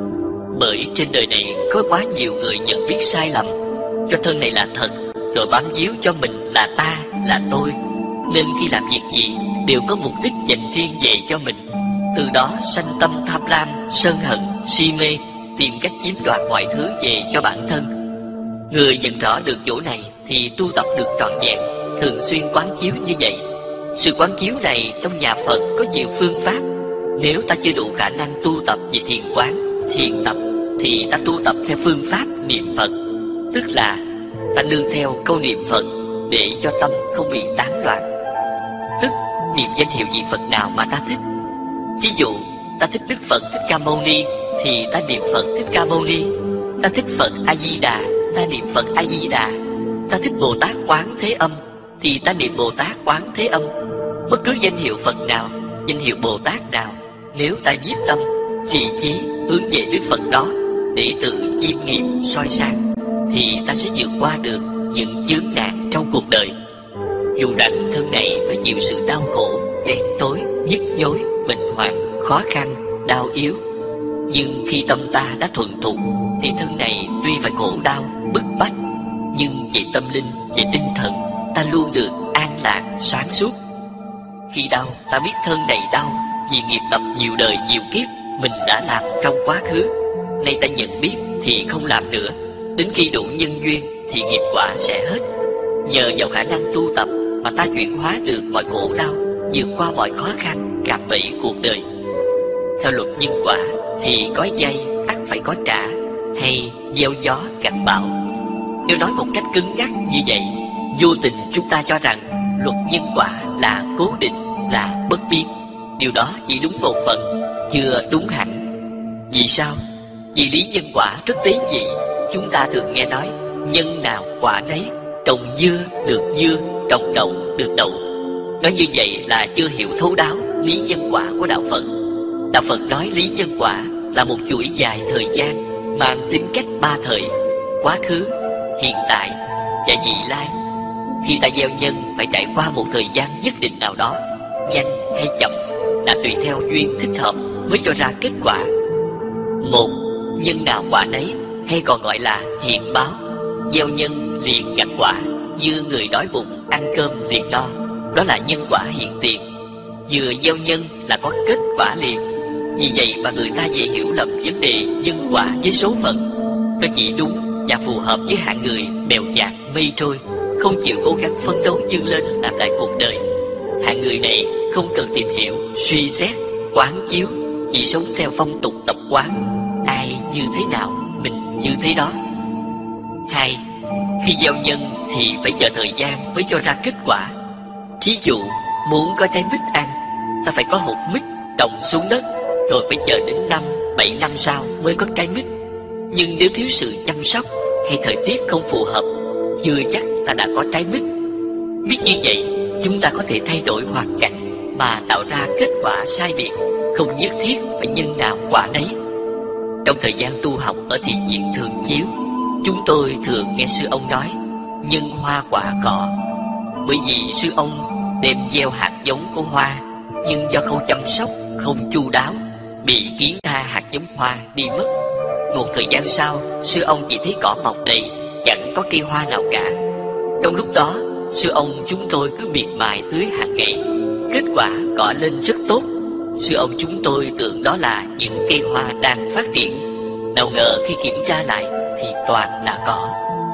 Bởi trên đời này có quá nhiều người nhận biết sai lầm, cho thân này là thật, rồi bám víu cho mình là ta, là tôi, nên khi làm việc gì đều có mục đích dành riêng về cho mình. Từ đó sanh tâm tham lam, sân hận, si mê, tìm cách chiếm đoạt mọi thứ về cho bản thân. Người nhận rõ được chỗ này thì tu tập được trọn vẹn, thường xuyên quán chiếu như vậy. Sự quán chiếu này trong nhà Phật có nhiều phương pháp. Nếu ta chưa đủ khả năng tu tập về thiền quán, thiền tập, thì ta tu tập theo phương pháp niệm Phật. Tức là ta nương theo câu niệm Phật để cho tâm không bị tán loạn. Tức niệm danh hiệu vị Phật nào mà ta thích. Ví dụ ta thích Đức Phật Thích Ca Mâu Ni thì ta niệm Phật Thích Ca Mâu Ni. Ta thích Phật A Di Đà, ta niệm Phật A Di Đà. Ta thích Bồ Tát Quán Thế Âm thì ta niệm Bồ Tát Quán Thế Âm. Bất cứ danh hiệu Phật nào, danh hiệu Bồ Tát nào, nếu ta nhiếp tâm, trì chí hướng về Đức Phật đó để tự chiêm nghiệm soi sáng, thì ta sẽ vượt qua được những chướng nạn trong cuộc đời. Dù rằng thân này phải chịu sự đau khổ, đen tối, nhức nhối, bệnh hoạn, khó khăn, đau yếu, nhưng khi tâm ta đã thuần thục, thì thân này tuy phải khổ đau, bức bách, nhưng về tâm linh, về tinh thần, ta luôn được an lạc, sáng suốt. Khi đau, ta biết thân này đau vì nghiệp tập nhiều đời nhiều kiếp mình đã làm trong quá khứ. Nay ta nhận biết thì không làm nữa. Đến khi đủ nhân duyên thì nghiệp quả sẽ hết. Nhờ vào khả năng tu tập mà ta chuyển hóa được mọi khổ đau, vượt qua mọi khó khăn, cạm bẫy cuộc đời. Theo luật nhân quả thì có dây ắt phải có trả, hay gieo gió gặt bão. Nếu nói một cách cứng nhắc như vậy, vô tình chúng ta cho rằng luật nhân quả là cố định, là bất biến. Điều đó chỉ đúng một phần, chưa đúng hẳn. Vì sao? Vì lý nhân quả rất tế nhị. Chúng ta thường nghe nói nhân nào quả nấy, trồng dưa được dưa, trồng đậu được đậu. Nói như vậy là chưa hiểu thấu đáo lý nhân quả của đạo Phật. Đạo Phật nói lý nhân quả là một chuỗi dài thời gian mang tính cách ba thời: quá khứ, hiện tại và vị lai. Khi ta gieo nhân phải trải qua một thời gian nhất định nào đó, nhanh hay chậm là tùy theo duyên thích hợp mới cho ra kết quả. Một, nhân nào quả nấy, hay còn gọi là hiện báo. Gieo nhân liền gặt quả, như người đói bụng ăn cơm liền no. Đó là nhân quả hiện tiền. Vừa gieo nhân là có kết quả liền. Vì vậy mà người ta dễ hiểu lầm vấn đề nhân quả với số phận. Nó chỉ đúng và phù hợp với hạng người bèo dạt mây trôi, không chịu cố gắng phấn đấu vươn lên làm lại cuộc đời. Hạng người này không cần tìm hiểu, suy xét, quán chiếu, chỉ sống theo phong tục tập quán. Ai như thế nào, mình như thế đó. Hai, khi gieo nhân thì phải chờ thời gian mới cho ra kết quả. Thí dụ, muốn có trái mít ăn, ta phải có hột mít trồng xuống đất, rồi phải chờ đến 5-7 năm sau mới có trái mít. Nhưng nếu thiếu sự chăm sóc hay thời tiết không phù hợp, chưa chắc ta đã có trái mít. Biết như vậy, chúng ta có thể thay đổi hoàn cảnh mà tạo ra kết quả sai biệt, không nhất thiết phải nhân nào quả nấy. Trong thời gian tu học ở thiền viện Thường Chiếu, chúng tôi thường nghe sư ông nói nhân hoa quả cỏ. Bởi vì sư ông đem gieo hạt giống của hoa, nhưng do không chăm sóc, không chu đáo, bị kiến tha hạt giống hoa đi mất. Một thời gian sau, sư ông chỉ thấy cỏ mọc đầy, chẳng có cây hoa nào cả. Trong lúc đó, sư ông chúng tôi cứ miệt mài tưới hàng ngày. Kết quả cỏ lên rất tốt. Sư ông chúng tôi tưởng đó là những cây hoa đang phát triển. Nào ngờ khi kiểm tra lại thì toàn là cỏ.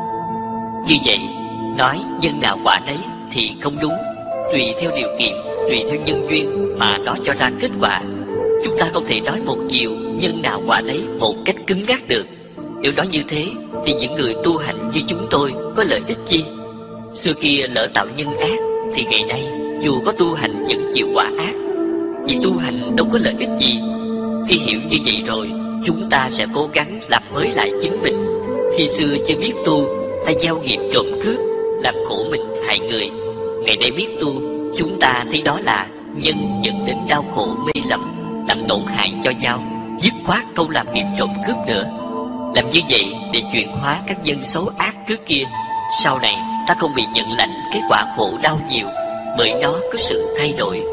Như vậy, nói nhân nào quả nấy thì không đúng. Tùy theo điều kiện, tùy theo nhân duyên mà nó cho ra kết quả. Chúng ta không thể nói một chiều nhân nào quả nấy một cách cứng ngắc được. Nếu nói như thế thì những người tu hành như chúng tôi có lợi ích chi? Xưa kia lỡ tạo nhân ác thì ngày nay dù có tu hành vẫn chịu quả ác. Vì tu hành đâu có lợi ích gì. Khi hiểu như vậy rồi, chúng ta sẽ cố gắng làm mới lại chính mình. Khi xưa chưa biết tu, ta gieo nghiệp trộm cướp, làm khổ mình hại người. Ngày nay biết tu, chúng ta thấy đó là nhân dẫn đến đau khổ mê lầm, làm tổn hại cho nhau, dứt khoát không làm nghiệp trộm cướp nữa. Làm như vậy để chuyển hóa các nhân xấu ác trước kia, sau này ta không bị nhận lãnh cái quả khổ đau nhiều, bởi nó có sự thay đổi.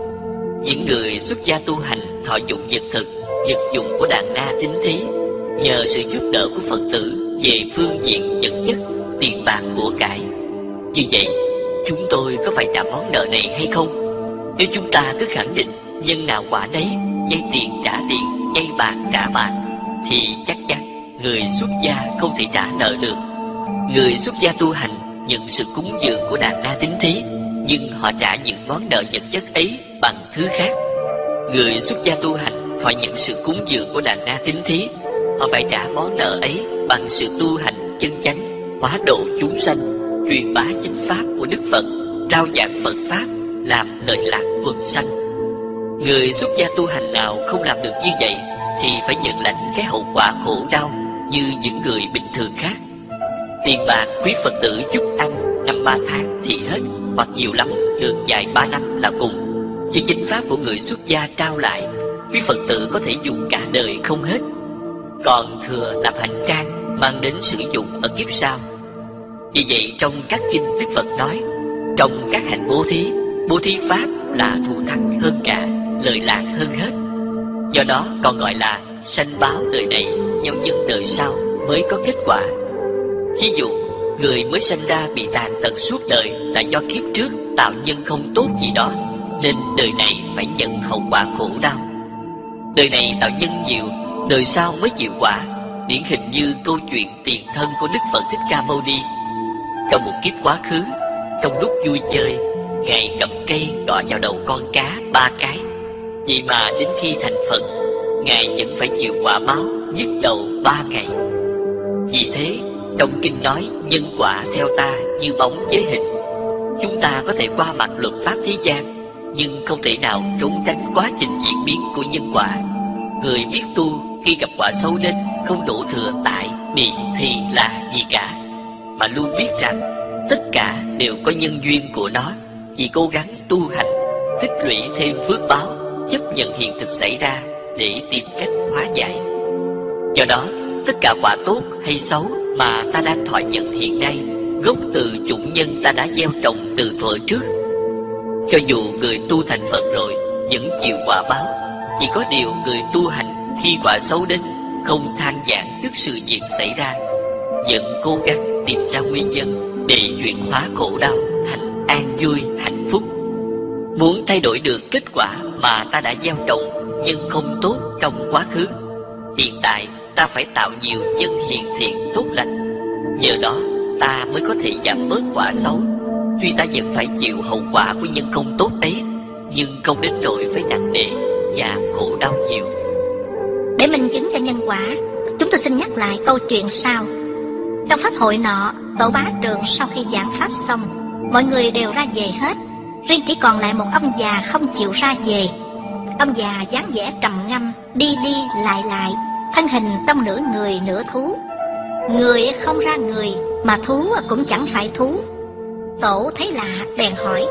Những người xuất gia tu hành thọ dụng vật thực, vật dụng của đàn na tín thí, nhờ sự giúp đỡ của Phật tử về phương diện vật chất, tiền bạc của cải. Như vậy, chúng tôi có phải trả món nợ này hay không? Nếu chúng ta cứ khẳng định nhân nào quả nấy, dây tiền trả tiền, dây bạc trả bạc, thì chắc chắn người xuất gia không thể trả nợ được. Người xuất gia tu hành nhận sự cúng dường của đàn na tín thí, nhưng họ trả những món nợ vật chất ấy bằng thứ khác. Người xuất gia tu hành phải nhận sự cúng dường của đàn na tín thí, họ phải trả món nợ ấy bằng sự tu hành chân chánh, hóa độ chúng sanh, truyền bá chánh pháp của Đức Phật, rao giảng Phật pháp, làm lợi lạc quần sanh. Người xuất gia tu hành nào không làm được như vậy thì phải nhận lãnh cái hậu quả khổ đau như những người bình thường khác. Tiền bạc quý Phật tử giúp ăn 5-3 tháng thì hết, hoặc nhiều lắm được vài 3 năm là cùng. Chứ chánh pháp của người xuất gia trao lại, quý Phật tử có thể dùng cả đời không hết, còn thừa làm hành trang mang đến sử dụng ở kiếp sau. Vì vậy trong các kinh Đức Phật nói, trong các hành bố thí pháp là thù thắng hơn cả, lợi lạc hơn hết. Do đó còn gọi là sanh báo đời này, gieo nhân đời sau mới có kết quả. Ví dụ, người mới sanh ra bị tàn tật suốt đời là do kiếp trước tạo nhân không tốt gì đó, nên đời này phải nhận hậu quả khổ đau. Đời này tạo nhân nhiều, đời sau mới chịu quả. điển hình như câu chuyện tiền thân của Đức Phật Thích Ca Mâu Ni. Trong một kiếp quá khứ, trong lúc vui chơi, Ngài cầm cây đọa vào đầu con cá 3 cái. Vậy mà đến khi thành Phật, Ngài vẫn phải chịu quả báo nhức đầu 3 ngày. Vì thế, trong kinh nói nhân quả theo ta như bóng với hình. Chúng ta có thể qua mặt luật pháp thế gian, nhưng không thể nào trốn tránh quá trình diễn biến của nhân quả. Người biết tu khi gặp quả xấu đến không đổ thừa tại, bị, thì là gì cả, mà luôn biết rằng tất cả đều có nhân duyên của nó. Chỉ cố gắng tu hành, tích lũy thêm phước báo, chấp nhận hiện thực xảy ra để tìm cách hóa giải. Do đó, tất cả quả tốt hay xấu mà ta đang thọ nhận hiện nay gốc từ chủng nhân ta đã gieo trồng từ thuở trước. Cho dù người tu thành Phật rồi vẫn chịu quả báo, chỉ có điều người tu hành khi quả xấu đến không than vãn trước sự việc xảy ra, vẫn cố gắng tìm ra nguyên nhân để chuyển hóa khổ đau thành an vui hạnh phúc. Muốn thay đổi được kết quả mà ta đã gieo trồng nhưng không tốt trong quá khứ, hiện tại ta phải tạo nhiều nhân hiền thiện tốt lành. Nhờ đó ta mới có thể giảm bớt quả xấu. Tuy ta vẫn phải chịu hậu quả của nhân không tốt ấy, nhưng không đến nỗi phải nặng nề và khổ đau nhiều. Để minh chứng cho nhân quả, chúng tôi xin nhắc lại câu chuyện sau. Trong pháp hội nọ, tổ bá trượng sau khi giảng pháp xong, mọi người đều ra về hết, riêng chỉ còn lại một ông già không chịu ra về. Ông già dáng vẻ trầm ngâm, đi đi lại, thân hình trong nửa người nửa thú. Người không ra người, mà thú cũng chẳng phải thú. Tổ thấy lạ bèn hỏi: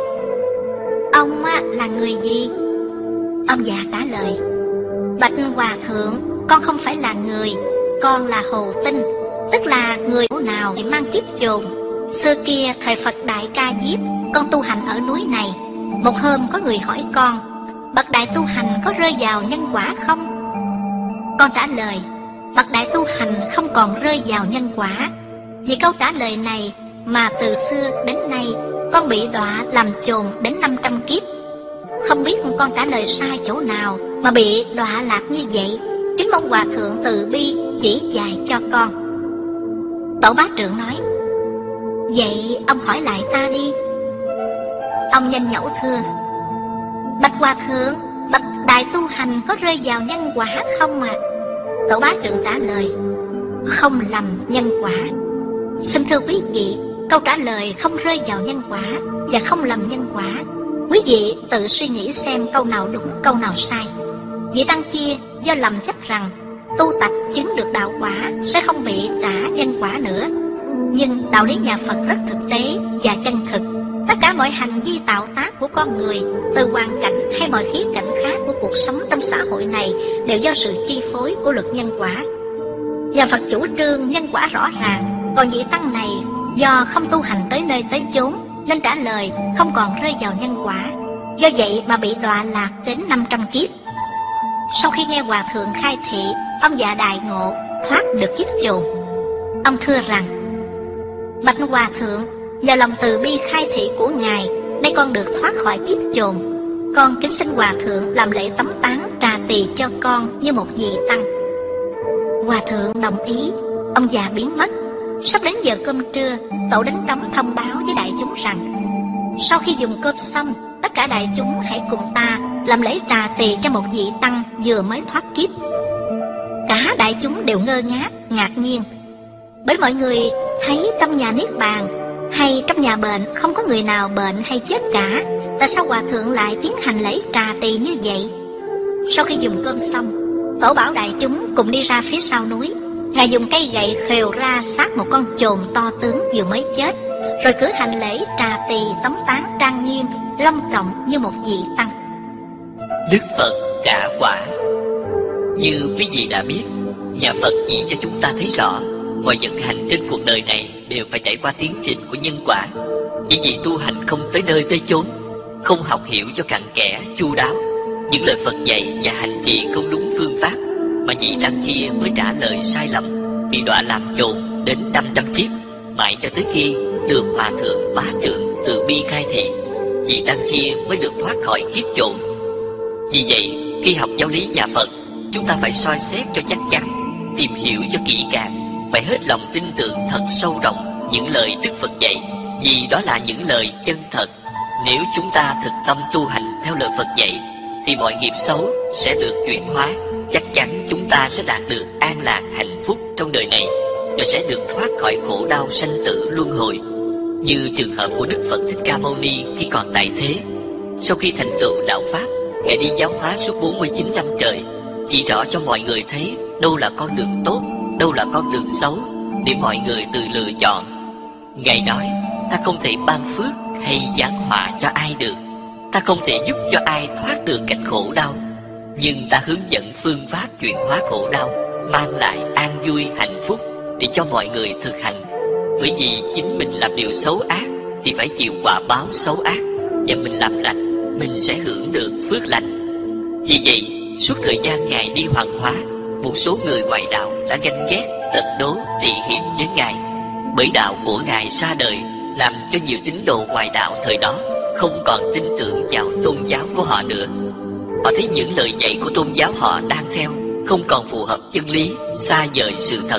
ông là người gì? Ông già trả lời: bạch hòa thượng, con không phải là người, con là hồ tinh, tức là người nào mang kiếp chồn. Xưa kia thời Phật Đại Ca Diếp, con tu hành ở núi này. Một hôm có người hỏi con: bậc đại tu hành có rơi vào nhân quả không? Con trả lời: bậc đại tu hành không còn rơi vào nhân quả. Vì câu trả lời này mà từ xưa đến nay con bị đọa làm chồn đến 500 kiếp. Không biết con trả lời sai chỗ nào mà bị đọa lạc như vậy, kính mong hòa thượng từ bi chỉ dạy cho con. Tổ bá trượng nói: vậy ông hỏi lại ta đi. Ông nhanh nhẩu thưa: bạch hòa thượng, bậc đại tu hành có rơi vào nhân quả không ạ? Tổ bá trượng trả lời: không lầm nhân quả. Xin thưa quý vị, câu trả lời không rơi vào nhân quả và không lầm nhân quả, quý vị tự suy nghĩ xem câu nào đúng câu nào sai. Vị tăng kia do lầm chấp rằng tu tập chứng được đạo quả sẽ không bị trả nhân quả nữa. Nhưng đạo lý nhà Phật rất thực tế và chân thực. Tất cả mọi hành vi tạo tác của con người, từ hoàn cảnh hay mọi khía cạnh khác của cuộc sống trong xã hội này, đều do sự chi phối của luật nhân quả. Nhà Phật chủ trương nhân quả rõ ràng, còn vị tăng này do không tu hành tới nơi tới chốn nên trả lời không còn rơi vào nhân quả, do vậy mà bị đọa lạc đến 500 kiếp. Sau khi nghe hòa thượng khai thị, ông già đại ngộ, thoát được kiếp chồn. Ông thưa rằng: bạch hòa thượng, nhờ lòng từ bi khai thị của ngài, nay con được thoát khỏi kiếp chồn. Con kính xin hòa thượng làm lễ tống táng trà tỳ cho con như một vị tăng. Hòa thượng đồng ý. Ông già biến mất. Sắp đến giờ cơm trưa, tổ đánh trống thông báo với đại chúng rằng sau khi dùng cơm xong, tất cả đại chúng hãy cùng ta làm lễ trà tỳ cho một vị tăng vừa mới thoát kiếp. Cả đại chúng đều ngơ ngác, ngạc nhiên, bởi mọi người thấy trong nhà niết bàn hay trong nhà bệnh không có người nào bệnh hay chết cả. Tại sao hòa thượng lại tiến hành lễ trà tỳ như vậy? Sau khi dùng cơm xong, tổ bảo đại chúng cùng đi ra phía sau núi. Ngài dùng cây gậy khều ra sát một con chồn to tướng vừa mới chết, rồi cử hành lễ trà tỳ tống táng trang nghiêm, long trọng như một vị tăng. Đức Phật trả quả. Như quý vị đã biết, nhà Phật chỉ cho chúng ta thấy rõ mọi vận hành trên cuộc đời này đều phải trải qua tiến trình của nhân quả. Chỉ vì tu hành không tới nơi tới chốn, không học hiểu cho cặn kẽ chu đáo, những lời Phật dạy và hành trì không đúng phương pháp, mà vị tăng kia mới trả lời sai lầm, bị đọa làm chồn đến 500 kiếp, mãi cho tới khi được hòa thượng bá trượng từ bi khai thị, vị tăng kia mới được thoát khỏi kiếp chồn. Vì vậy, khi học giáo lý nhà Phật, chúng ta phải soi xét cho chắc chắn. tìm hiểu cho kỹ càng, phải hết lòng tin tưởng thật sâu rộng những lời Đức Phật dạy, vì đó là những lời chân thật. Nếu chúng ta thực tâm tu hành theo lời Phật dạy, thì mọi nghiệp xấu sẽ được chuyển hóa. Chắc chắn chúng ta sẽ đạt được an lạc hạnh phúc trong đời này, và sẽ được thoát khỏi khổ đau sanh tử luân hồi. Như trường hợp của Đức Phật Thích Ca Mâu Ni khi còn tại thế. Sau khi thành tựu đạo Pháp, Ngài đi giáo hóa suốt 49 năm trời, chỉ rõ cho mọi người thấy đâu là con đường tốt, đâu là con đường xấu, để mọi người tự lựa chọn. Ngài nói, ta không thể ban phước hay giáng họa cho ai được, ta không thể giúp cho ai thoát được cảnh khổ đau, nhưng ta hướng dẫn phương pháp chuyển hóa khổ đau, mang lại an vui hạnh phúc để cho mọi người thực hành. Bởi vì chính mình làm điều xấu ác thì phải chịu quả báo xấu ác, và mình làm lành mình sẽ hưởng được phước lành. Vì vậy, suốt thời gian Ngài đi hoàng hóa, một số người ngoại đạo đã ganh ghét, tận đố, tị hiềm với Ngài. Bởi đạo của Ngài ra đời, làm cho nhiều tín đồ ngoại đạo thời đó không còn tin tưởng vào tôn giáo của họ nữa. Họ thấy những lời dạy của tôn giáo họ đang theo không còn phù hợp chân lý, xa vời sự thật.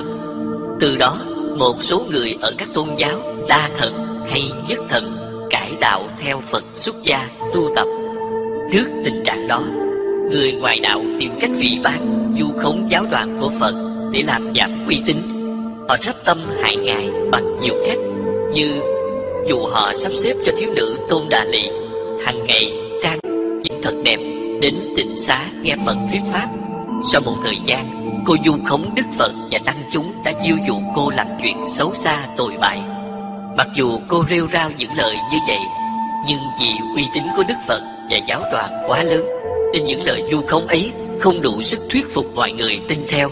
Từ đó, một số người ở các tôn giáo đa thần hay nhất thần cải đạo theo Phật xuất gia tu tập. Trước tình trạng đó, người ngoại đạo tìm cách phỉ báng, vu khống giáo đoàn của Phật để làm giảm uy tín. Họ rắp tâm hại Ngài bằng nhiều cách, như dụ họ sắp xếp cho thiếu nữ Tôn Đà Lị hàng ngày trang điểm thật đẹp đến tịnh xá nghe Phật thuyết pháp. Sau một thời gian, cô vu khống Đức Phật và tăng chúng đã chiêu dụ cô làm chuyện xấu xa tồi bại. Mặc dù cô rêu rao những lời như vậy, nhưng vì uy tín của Đức Phật và giáo đoàn quá lớn, nên những lời vu khống ấy không đủ sức thuyết phục mọi người tin theo.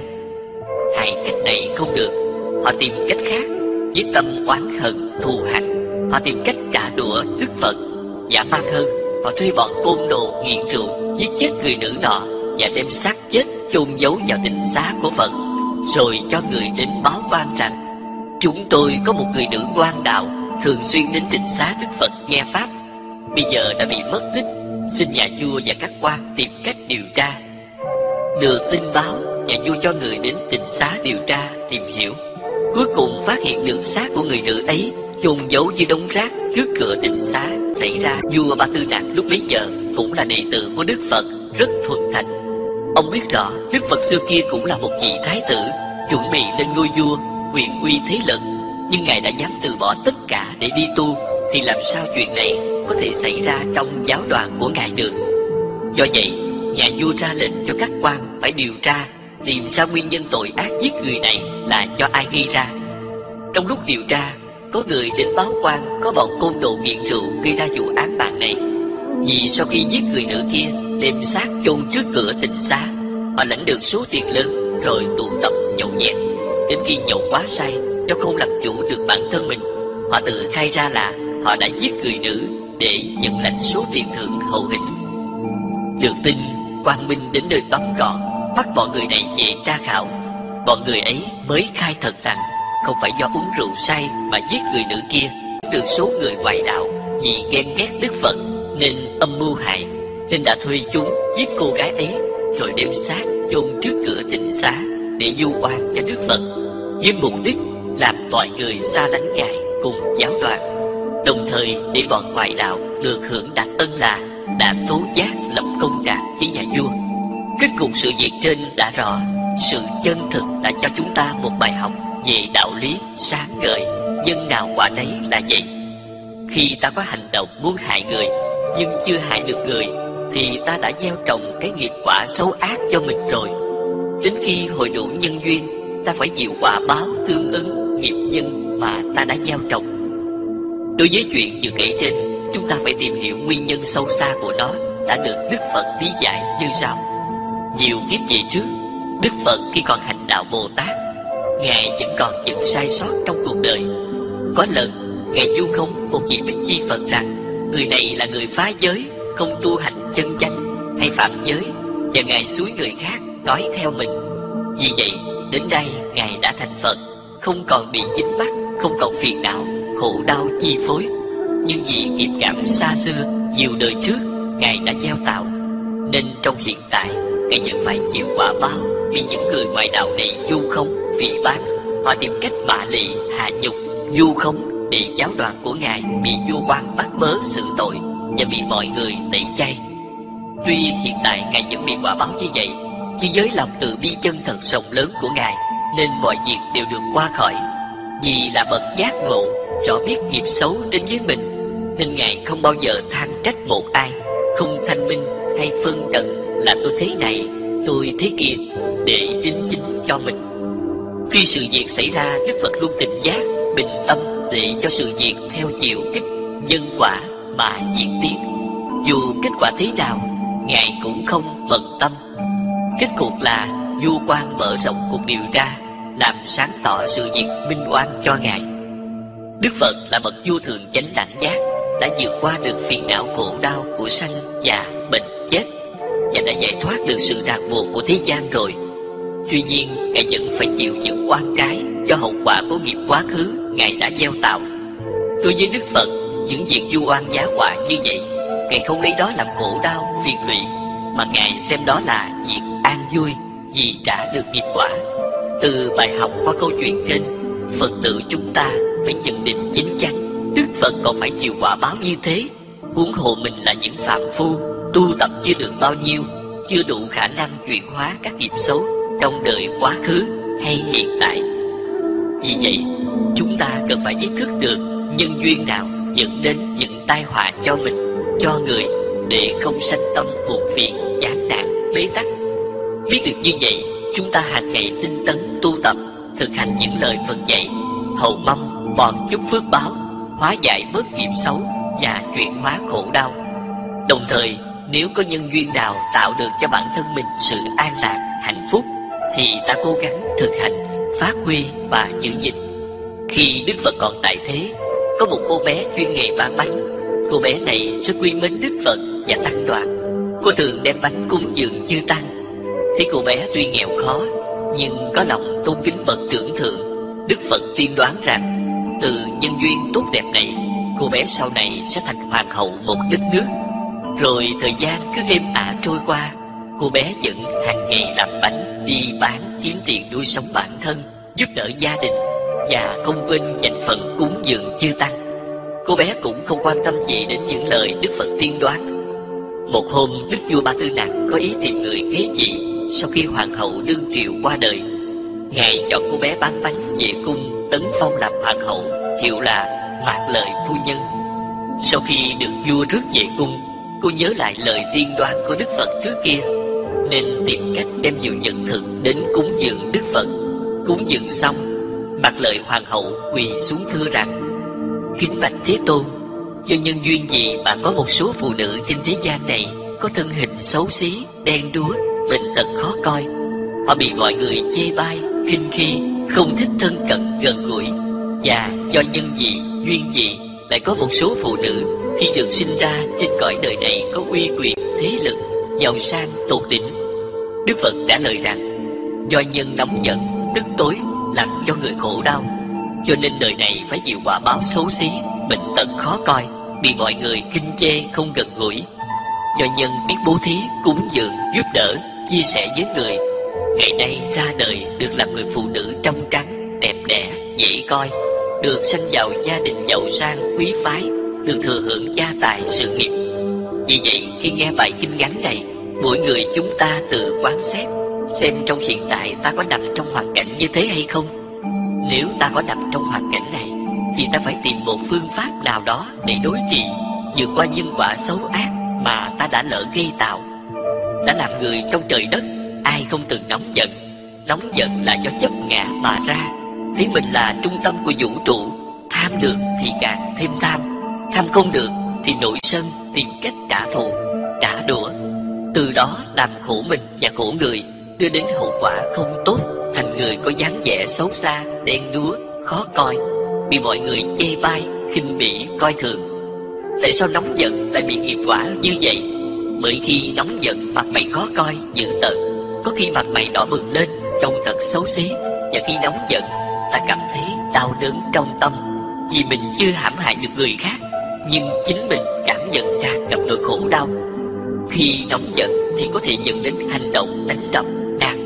Hai cách này không được, họ tìm cách khác. Với tâm oán hận thù hằn, họ tìm cách trả đũa Đức Phật. Dã man hơn, họ thuê bọn côn đồ nghiện rượu giết chết người nữ nọ và đem xác chết chôn giấu vào tịnh xá của Phật, rồi cho người đến báo quan rằng chúng tôi có một người nữ ngoan đạo thường xuyên đến tịnh xá Đức Phật nghe pháp, bây giờ đã bị mất tích, xin nhà vua và các quan tìm cách điều tra. Được tin báo, nhà vua cho người đến tịnh xá điều tra tìm hiểu. Cuối cùng phát hiện được xác của người nữ ấy chôn giấu dưới đống rác trước cửa tịnh xá. Xảy ra vua Ba Tư Nặc lúc bấy giờ cũng là đệ tử của Đức Phật, rất thuần thành. Ông biết rõ Đức Phật xưa kia cũng là một vị thái tử chuẩn bị lên ngôi vua, quyền uy thế lực, nhưng Ngài đã dám từ bỏ tất cả để đi tu, thì làm sao chuyện này có thể xảy ra trong giáo đoàn của Ngài được. Do vậy, nhà vua ra lệnh cho các quan phải điều tra, tìm ra nguyên nhân tội ác giết người này là do ai gây ra. Trong lúc điều tra, có người đến báo quan có bọn côn đồ nghiện rượu gây ra vụ án mạng này. Vì sau khi giết người nữ kia, đem xác chôn trước cửa tịnh xá, họ lãnh được số tiền lớn rồi tụ tập nhậu nhẹt. Đến khi nhậu quá say, do không làm chủ được bản thân mình, họ tự khai ra là họ đã giết người nữ để nhận lãnh số tiền thưởng hậu hĩnh. Được tin, Quang Minh đến nơi tóm gọn, bắt bọn người này về tra khảo. Bọn người ấy mới khai thật rằng không phải do uống rượu say mà giết người nữ kia. Được số người ngoại đạo vì ghen ghét Đức Phật nên âm mưu hại, nên đã thuê chúng giết cô gái ấy rồi đem xác chôn trước cửa tịnh xá để vu oan cho Đức Phật, với mục đích làm mọi người xa lánh Ngài cùng giáo đoàn, đồng thời để bọn ngoại đạo được hưởng đặc ân là đã tố giác lập công trạng với nhà vua. Kết cục sự việc trên đã rõ, sự chân thực đã cho chúng ta một bài học về đạo lý sáng ngời, nhân nào quả nấy là vậy. Khi ta có hành động muốn hại người nhưng chưa hại được người, thì ta đã gieo trồng cái nghiệp quả xấu ác cho mình rồi. Đến khi hội đủ nhân duyên, ta phải chịu quả báo tương ứng nghiệp nhân mà ta đã gieo trồng. Đối với chuyện vừa kể trên, chúng ta phải tìm hiểu nguyên nhân sâu xa của nó đã được Đức Phật lý giải như sau. Nhiều kiếp về trước, Đức Phật khi còn hành đạo Bồ Tát, Ngài vẫn còn những sai sót trong cuộc đời. Có lần, Ngài vu khống một vị Bích Chi Phật rằng người này là người phá giới, không tu hành chân chánh hay phạm giới, và Ngài xúi người khác nói theo mình. Vì vậy, đến đây Ngài đã thành Phật, không còn bị dính mắc, không còn phiền não, khổ đau chi phối. Nhưng vì nghiệp cảm xa xưa, nhiều đời trước Ngài đã gieo tạo, nên trong hiện tại Ngài vẫn phải chịu quả báo bị những người ngoài đạo này vu khống, phỉ báng. Họ tìm cách mạ lị, hạ nhục, vu khống để giáo đoàn của Ngài bị vua quan bắt bớ xử tội và bị mọi người tẩy chay. Tuy hiện tại Ngài vẫn bị quả báo như vậy, nhưng với lòng từ bi chân thật rộng lớn của Ngài nên mọi việc đều được qua khỏi. Vì là bậc giác ngộ, rõ biết nghiệp xấu đến với mình, nên Ngài không bao giờ than trách một ai, không thanh minh hay phân trần là tôi thế này, tôi thế kia để đính chính cho mình. Khi sự việc xảy ra, Đức Phật luôn tỉnh giác, bình tâm để cho sự việc theo chiều kích nhân quả mà diễn tiến. Dù kết quả thế nào, Ngài cũng không bận tâm. Kết cục là vua quan mở rộng cuộc điều tra, làm sáng tỏ sự việc minh oan cho Ngài. Đức Phật là bậc vua thường chánh đẳng giác, đã vượt qua được phiền não khổ đau của sanh già bệnh chết và đã giải thoát được sự ràng buộc của thế gian rồi. Tuy nhiên, Ngài vẫn phải chịu những oan trái cho hậu quả của nghiệp quá khứ Ngài đã gieo tạo. Đối với Đức Phật, những việc vu oan giá họa như vậy, Ngài không lấy đó làm khổ đau phiền lụy, mà Ngài xem đó là việc an vui vì trả được nghiệp quả. Từ bài học qua câu chuyện trên, Phật tử chúng ta phải nhận định chính chắn Đức Phật còn phải chịu quả báo như thế, huống hồ mình là những phạm phu tu tập chưa được bao nhiêu, chưa đủ khả năng chuyển hóa các nghiệp xấu trong đời quá khứ hay hiện tại. Vì vậy, chúng ta cần phải ý thức được nhân duyên nào dẫn đến những tai họa cho mình, cho người, để không sanh tâm buồn phiền, chán nản, bế tắc. Biết được như vậy, chúng ta hàng ngày tinh tấn tu tập, thực hành những lời Phật dạy, hầu mong mòn chút phước báo, hóa giải bớt nghiệp xấu và chuyển hóa khổ đau. Đồng thời, nếu có nhân duyên nào tạo được cho bản thân mình sự an lạc, hạnh phúc, thì ta cố gắng thực hành, phát huy và giữ gìn. Khi Đức Phật còn tại thế, có một cô bé chuyên nghề bán bánh. Cô bé này rất quý mến Đức Phật và tăng đoàn. Cô thường đem bánh cúng dường chư tăng. Thì cô bé tuy nghèo khó, nhưng có lòng tôn kính bậc trưởng thượng. Đức Phật tiên đoán rằng từ nhân duyên tốt đẹp này, cô bé sau này sẽ thành hoàng hậu một đất nước. Rồi thời gian cứ êm ả trôi qua, cô bé vẫn hàng ngày làm bánh, đi bán kiếm tiền nuôi sống bản thân, giúp đỡ gia đình và không quên dành phần cúng dường chư tăng. Cô bé cũng không quan tâm gì đến những lời Đức Phật tiên đoán. Một hôm, Đức vua Ba Tư Nặc có ý tìm người kế vị sau khi hoàng hậu đương triều qua đời. Ngài chọn cô bé bán bánh về cung tấn phong làm hoàng hậu, hiệu là Mạc Lợi phu nhân. Sau khi được vua rước về cung, cô nhớ lại lời tiên đoán của Đức Phật trước kia, nên tìm cách đem nhiều vật thực đến cúng dường Đức Phật. Cúng dường xong, Mạc Lợi hoàng hậu quỳ xuống thưa rằng: kính bạch Thế Tôn, do nhân duyên gì mà có một số phụ nữ trên thế gian này có thân hình xấu xí, đen đúa, bệnh tật khó coi. Họ bị mọi người chê bai, khinh khi, không thích thân cận gần gũi. Và do nhân gì, duyên gì, lại có một số phụ nữ khi được sinh ra trên cõi đời này có uy quyền, thế lực, giàu sang tột đỉnh. Đức Phật trả lời rằng: do nhân nóng giận, tức tối, làm cho người khổ đau, cho nên đời này phải chịu quả báo xấu xí, bệnh tật khó coi, bị mọi người khinh chê không gần gũi. Do nhân biết bố thí, cúng dường, giúp đỡ, chia sẻ với người, ngày nay ra đời được làm người phụ nữ trong trắng, đẹp đẽ, dễ coi, được sanh vào gia đình giàu sang, quý phái, được thừa hưởng gia tài sự nghiệp. Vì vậy, khi nghe bài kinh ngắn này, mỗi người chúng ta tự quán xét, xem trong hiện tại ta có nằm trong hoàn cảnh như thế hay không. Nếu ta có nằm trong hoàn cảnh này, thì ta phải tìm một phương pháp nào đó để đối trị, vượt qua nhân quả xấu ác mà ta đã lỡ gây tạo. Đã làm người trong trời đất, ai không từng nóng giận. Nóng giận là do chấp ngã mà ra, thấy mình là trung tâm của vũ trụ. Tham được thì càng thêm tham, tham không được thì nổi sân, tìm cách trả thù, trả đũa. Từ đó làm khổ mình và khổ người, đưa đến hậu quả không tốt, thành người có dáng vẻ xấu xa, đen đúa, khó coi, bị mọi người chê bai, khinh bỉ, coi thường. Tại sao nóng giận lại bị nghiệp quả như vậy? Bởi khi nóng giận mặt mày khó coi, dữ tợn, có khi mặt mày đỏ bừng lên, trông thật xấu xí. Và khi nóng giận, ta cảm thấy đau đớn trong tâm, vì mình chưa hãm hại được người khác, nhưng chính mình cảm nhận ra gặp nỗi khổ đau. Khi nóng giận thì có thể dẫn đến hành động đánh đập, nạt nộ,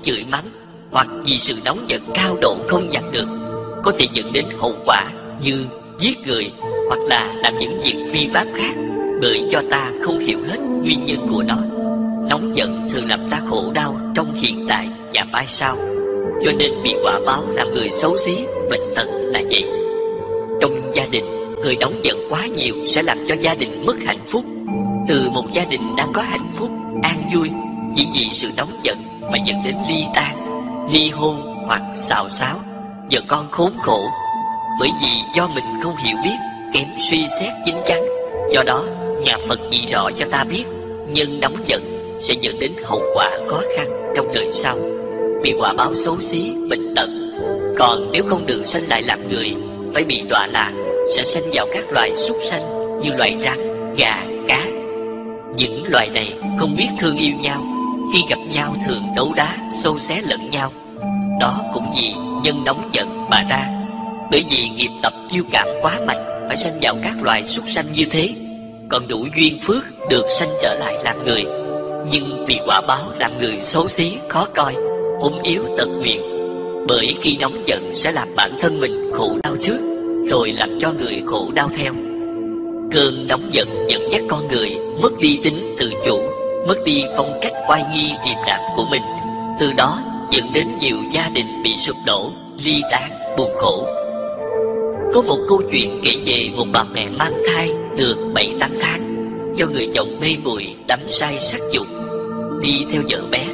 chửi mắng, hoặc vì sự nóng giận cao độ không dằn được, có thể dẫn đến hậu quả như giết người hoặc là làm những việc phi pháp khác, bởi do ta không hiểu hết nguyên nhân của nó. Nóng giận thường làm ta khổ đau trong hiện tại và mai sau, cho nên bị quả báo làm người xấu xí, bệnh tật là vậy. Trong gia đình, người nóng giận quá nhiều sẽ làm cho gia đình mất hạnh phúc. Từ một gia đình đang có hạnh phúc, an vui, chỉ vì sự nóng giận mà dẫn đến ly tan, ly hôn hoặc xào xáo, vợ con khốn khổ. Bởi vì do mình không hiểu biết, kém suy xét chín chắn. Do đó, nhà Phật chỉ rõ cho ta biết nhân nóng giận sẽ dẫn đến hậu quả khó khăn trong đời sau, bị quả báo xấu xí, bệnh tật. Còn nếu không được sanh lại làm người, phải bị đọa lạc, sẽ sanh vào các loài súc sanh như loài rắn, gà, cá. Những loài này không biết thương yêu nhau, khi gặp nhau thường đấu đá, xô xé lẫn nhau. Đó cũng vì nhân nóng giận mà ra. Bởi vì nghiệp tập chiêu cảm quá mạnh, phải sanh vào các loài súc sanh như thế. Còn đủ duyên phước được sanh trở lại làm người, nhưng bị quả báo làm người xấu xí, khó coi, ốm yếu tật nguyền. Bởi khi nóng giận sẽ làm bản thân mình khổ đau trước, rồi làm cho người khổ đau theo. Cơn nóng giận dẫn dắt con người mất đi tính tự chủ, mất đi phong cách oai nghi điềm đạm của mình. Từ đó dẫn đến nhiều gia đình bị sụp đổ, ly tán, buồn khổ. Có một câu chuyện kể về một bà mẹ mang thai được 7-8 tháng, do người chồng mê muội đắm say sắc dục, đi theo vợ bé.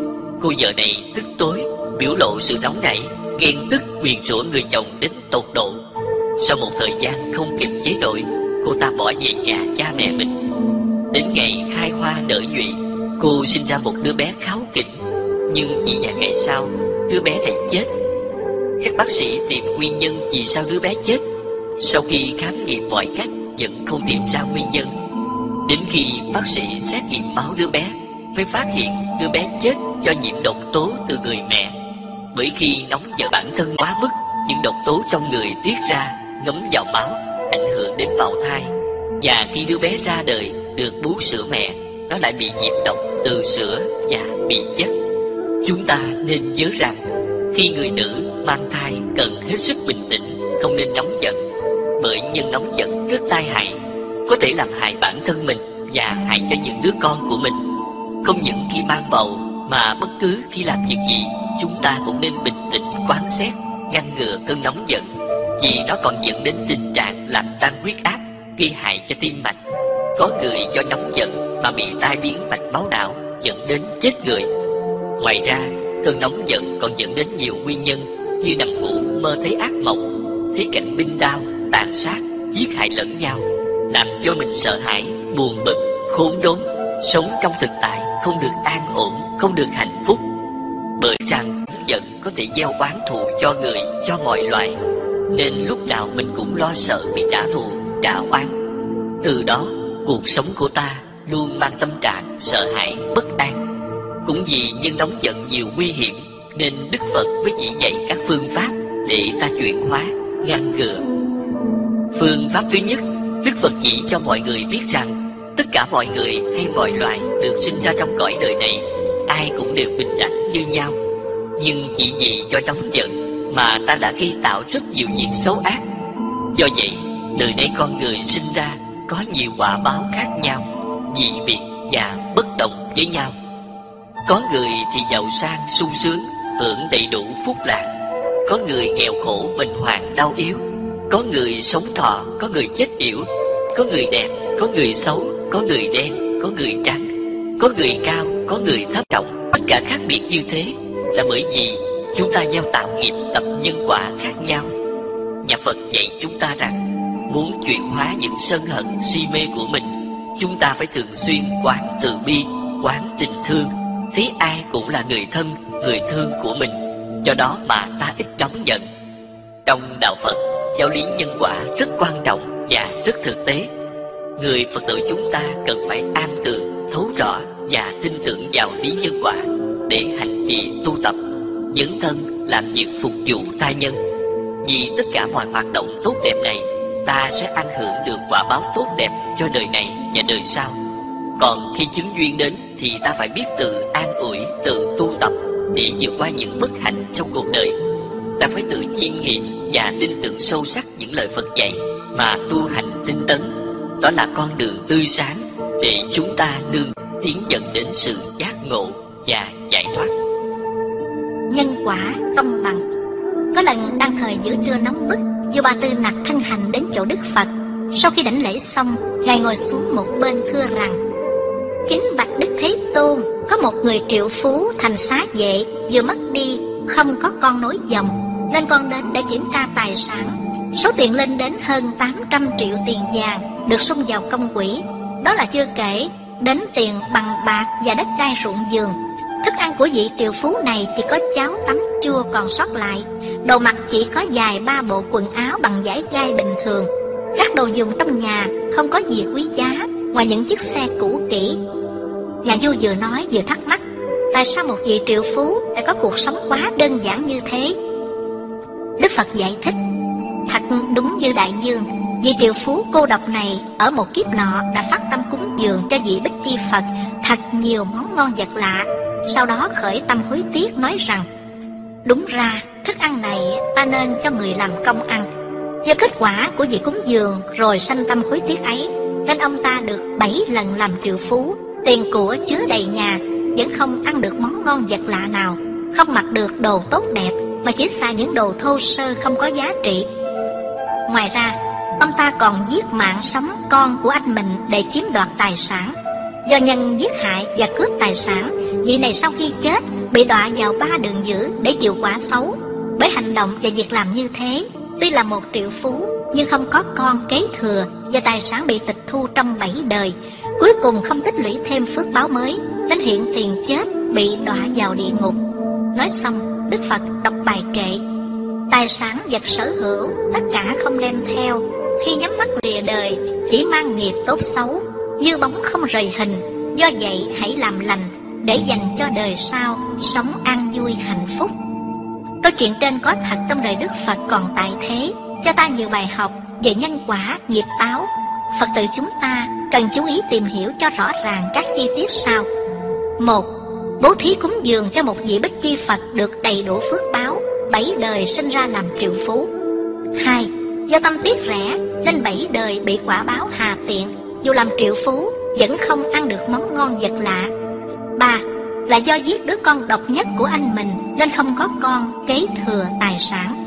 Cô vợ này tức tối, biểu lộ sự nóng nảy, ghen tức, nguyền rủa người chồng đến tột độ. Sau một thời gian không kiềm chế nổi, cô ta bỏ về nhà cha mẹ mình. Đến ngày khai hoa nở nhụy, cô sinh ra một đứa bé kháu khỉnh. Nhưng chỉ vài ngày sau, đứa bé này chết. Các bác sĩ tìm nguyên nhân vì sao đứa bé chết. Sau khi khám nghiệm mọi cách vẫn không tìm ra nguyên nhân. Đến khi bác sĩ xét nghiệm máu đứa bé, mới phát hiện đứa bé chết do nhiễm độc tố từ người mẹ. Bởi khi nóng giận bản thân quá mức, những độc tố trong người tiết ra ngấm vào máu, ảnh hưởng đến bào thai. Và khi đứa bé ra đời được bú sữa mẹ, nó lại bị nhiễm độc từ sữa và bị chết. Chúng ta nên nhớ rằng khi người nữ mang thai cần hết sức bình tĩnh, không nên nóng giận. Bởi nhân nóng giận rất tai hại, có thể làm hại bản thân mình và hại cho những đứa con của mình. Không những khi mang bầu mà bất cứ khi làm việc gì, chúng ta cũng nên bình tĩnh quán xét, ngăn ngừa cơn nóng giận, vì nó còn dẫn đến tình trạng làm tăng huyết áp, gây hại cho tim mạch. Có người do nóng giận mà bị tai biến mạch máu não, dẫn đến chết người. Ngoài ra, cơn nóng giận còn dẫn đến nhiều nguyên nhân như nằm ngủ mơ thấy ác mộng, thấy cảnh binh đao, tàn sát, giết hại lẫn nhau, làm cho mình sợ hãi, buồn bực, khốn đốn, sống trong thực tại không được an ổn, không được hạnh phúc. Bởi rằng nóng giận có thể gieo oán thù cho người, cho mọi loài, nên lúc nào mình cũng lo sợ bị trả thù, trả oán. Từ đó, cuộc sống của ta luôn mang tâm trạng sợ hãi, bất an. Cũng vì nhân nóng giận nhiều nguy hiểm, nên Đức Phật mới chỉ dạy các phương pháp để ta chuyển hóa, ngăn ngừa. Phương pháp thứ nhất, Đức Phật chỉ cho mọi người biết rằng tất cả mọi người hay mọi loài được sinh ra trong cõi đời này, ai cũng đều bình đẳng như nhau. Nhưng chỉ vì do nóng giận mà ta đã gây tạo rất nhiều việc xấu ác. Do vậy, đời này con người sinh ra có nhiều quả báo khác nhau, dị biệt và bất đồng với nhau. Có người thì giàu sang sung sướng, hưởng đầy đủ phúc lạc. Có người nghèo khổ, bệnh hoạn, đau yếu. Có người sống thọ, có người chết yểu. Có người đẹp, có người xấu. Có người đen, có người trắng. Có người cao, có người thấp trọng. Tất cả khác biệt như thế là bởi vì chúng ta gieo tạo nghiệp tập nhân quả khác nhau. Nhà Phật dạy chúng ta rằng muốn chuyển hóa những sân hận si mê của mình, chúng ta phải thường xuyên quán từ bi, quán tình thương, thấy ai cũng là người thân, người thương của mình. Do đó mà ta ít nóng giận. Trong đạo Phật, giáo lý nhân quả rất quan trọng và rất thực tế. Người Phật tử chúng ta cần phải an tường, thấu rõ và tin tưởng vào lý nhân quả để hành trì tu tập, dấn thân làm việc phục vụ tha nhân. Vì tất cả mọi hoạt động tốt đẹp này, ta sẽ ảnh hưởng được quả báo tốt đẹp cho đời này và đời sau. Còn khi chứng duyên đến thì ta phải biết tự an ủi, tự tu tập, để vượt qua những bất hạnh trong cuộc đời. Ta phải tự chiêm nghiệm và tin tưởng sâu sắc những lời Phật dạy mà tu hành tinh tấn. Đó là con đường tươi sáng để chúng ta nương tiến dần đến sự giác ngộ và giải thoát. Nhân quả công bằng. Có lần đang thời giữa trưa nóng bức, Vua Ba Tư Nặc thân hành đến chỗ Đức Phật. Sau khi đảnh lễ xong, ngài ngồi xuống một bên thưa rằng: Kính bạch Đức Thế Tôn, có một người triệu phú thành xá vệ vừa mất đi, không có con nối dòng, nên con đến để kiểm tra tài sản. Số tiền lên đến hơn 800 triệu tiền vàng được sung vào công quỹ. Đó là chưa kể đến tiền bằng bạc và đất đai ruộng vườn. Thức ăn của vị triệu phú này chỉ có cháo tắm chua còn sót lại. Đồ mặc chỉ có vài ba bộ quần áo bằng vải gai bình thường. Các đồ dùng trong nhà không có gì quý giá ngoài những chiếc xe cũ kỹ. Nhà vua vừa nói vừa thắc mắc, tại sao một vị triệu phú lại có cuộc sống quá đơn giản như thế? Đức Phật giải thích: Thật đúng như đại dương, vị triệu phú cô độc này ở một kiếp nọ đã phát tâm cúng dường cho vị Bích Chi Phật thật nhiều món ngon vật lạ. Sau đó khởi tâm hối tiếc nói rằng: Đúng ra thức ăn này ta nên cho người làm công ăn. Do kết quả của việc cúng dường rồi sanh tâm hối tiếc ấy, nên ông ta được 7 lần làm triệu phú, tiền của chứa đầy nhà, vẫn không ăn được món ngon vật lạ nào, không mặc được đồ tốt đẹp, mà chỉ xài những đồ thô sơ không có giá trị. Ngoài ra, ông ta còn giết mạng sống con của anh mình để chiếm đoạt tài sản. Do nhân giết hại và cướp tài sản, vị này sau khi chết bị đọa vào 3 đường dữ để chịu quả xấu. Bởi hành động và việc làm như thế, tuy là một triệu phú nhưng không có con kế thừa và tài sản bị tịch thu trong 7 đời. Cuối cùng không tích lũy thêm phước báo mới, nên hiện tiền chết bị đọa vào địa ngục. Nói xong, Đức Phật đọc bài kệ: Tài sản vật sở hữu tất cả không đem theo, khi nhắm mắt lìa đời chỉ mang nghiệp tốt xấu, như bóng không rời hình. Do vậy hãy làm lành để dành cho đời sau sống an vui hạnh phúc. Câu chuyện trên có thật trong đời Đức Phật còn tại thế, cho ta nhiều bài học về nhân quả, nghiệp báo. Phật tử chúng ta cần chú ý tìm hiểu cho rõ ràng các chi tiết sau. 1. Bố thí cúng dường cho một vị Bích Chi Phật được đầy đủ phước báo, 7 đời sinh ra làm triệu phú. 2. Do tâm tiếc rẻ nên 7 đời bị quả báo hà tiện, dù làm triệu phú vẫn không ăn được món ngon vật lạ. 3. Là do giết đứa con độc nhất của anh mình nên không có con kế thừa tài sản.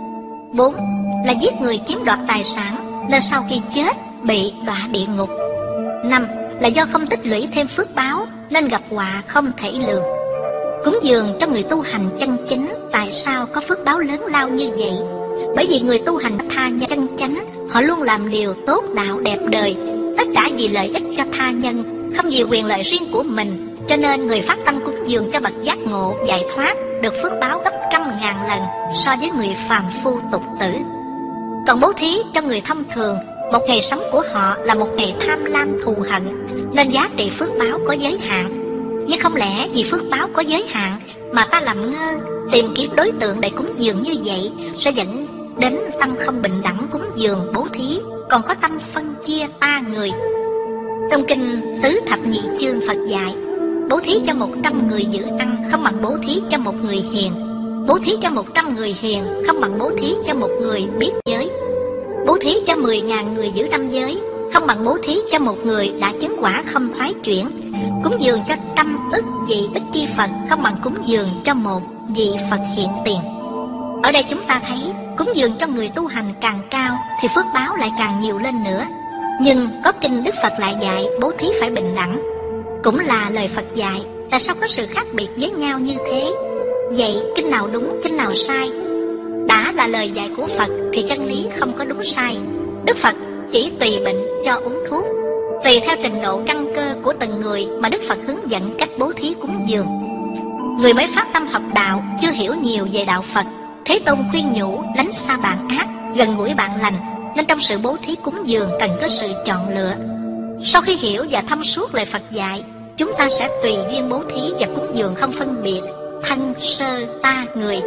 4. Là giết người chiếm đoạt tài sản nên sau khi chết bị đọa địa ngục. 5. Là do không tích lũy thêm phước báo nên gặp họa không thể lường. Cúng dường cho người tu hành chân chính tại sao có phước báo lớn lao như vậy? Bởi vì người tu hành tha nhân chân chánh, họ luôn làm điều tốt đạo đẹp đời, tất cả vì lợi ích cho tha nhân, không vì quyền lợi riêng của mình. Cho nên người phát tâm cúng dường cho bậc giác ngộ giải thoát được phước báo gấp 100.000 lần so với người phàm phu tục tử. Còn bố thí cho người thông thường, một ngày sống của họ là một ngày tham lam thù hận, nên giá trị phước báo có giới hạn. Nhưng không lẽ vì phước báo có giới hạn mà ta làm ngơ tìm kiếm đối tượng để cúng dường như vậy sẽ dẫn đến tâm không bình đẳng cúng dường bố thí, còn có tâm phân chia ta người. Trong kinh Tứ Thập Nhị Chương Phật dạy: bố thí cho 100 người giữ ăn không bằng bố thí cho một người hiền. Bố thí cho 100 người hiền không bằng bố thí cho một người biết giới. Bố thí cho 10.000 người giữ 5 giới không bằng bố thí cho một người đã chứng quả không thoái chuyển. Cúng dường cho 100 ức vị Bích Chi Phật không bằng cúng dường cho một vị Phật hiện tiền. Ở đây chúng ta thấy cúng dường cho người tu hành càng cao thì phước báo lại càng nhiều lên nữa. Nhưng có kinh Đức Phật lại dạy bố thí phải bình đẳng. Cũng là lời Phật dạy, tại sao có sự khác biệt với nhau như thế? Vậy kinh nào đúng, kinh nào sai? Đã là lời dạy của Phật thì chân lý không có đúng sai. Đức Phật chỉ tùy bệnh cho uống thuốc, tùy theo trình độ căn cơ của từng người mà Đức Phật hướng dẫn cách bố thí cúng dường. Người mới phát tâm học đạo, chưa hiểu nhiều về đạo Phật, Thế Tôn khuyên nhủ lánh xa bạn ác, gần gũi bạn lành, nên trong sự bố thí cúng dường cần có sự chọn lựa. Sau khi hiểu và thâm suốt lời Phật dạy, chúng ta sẽ tùy duyên bố thí và cúng dường không phân biệt thân, sơ, ta, người.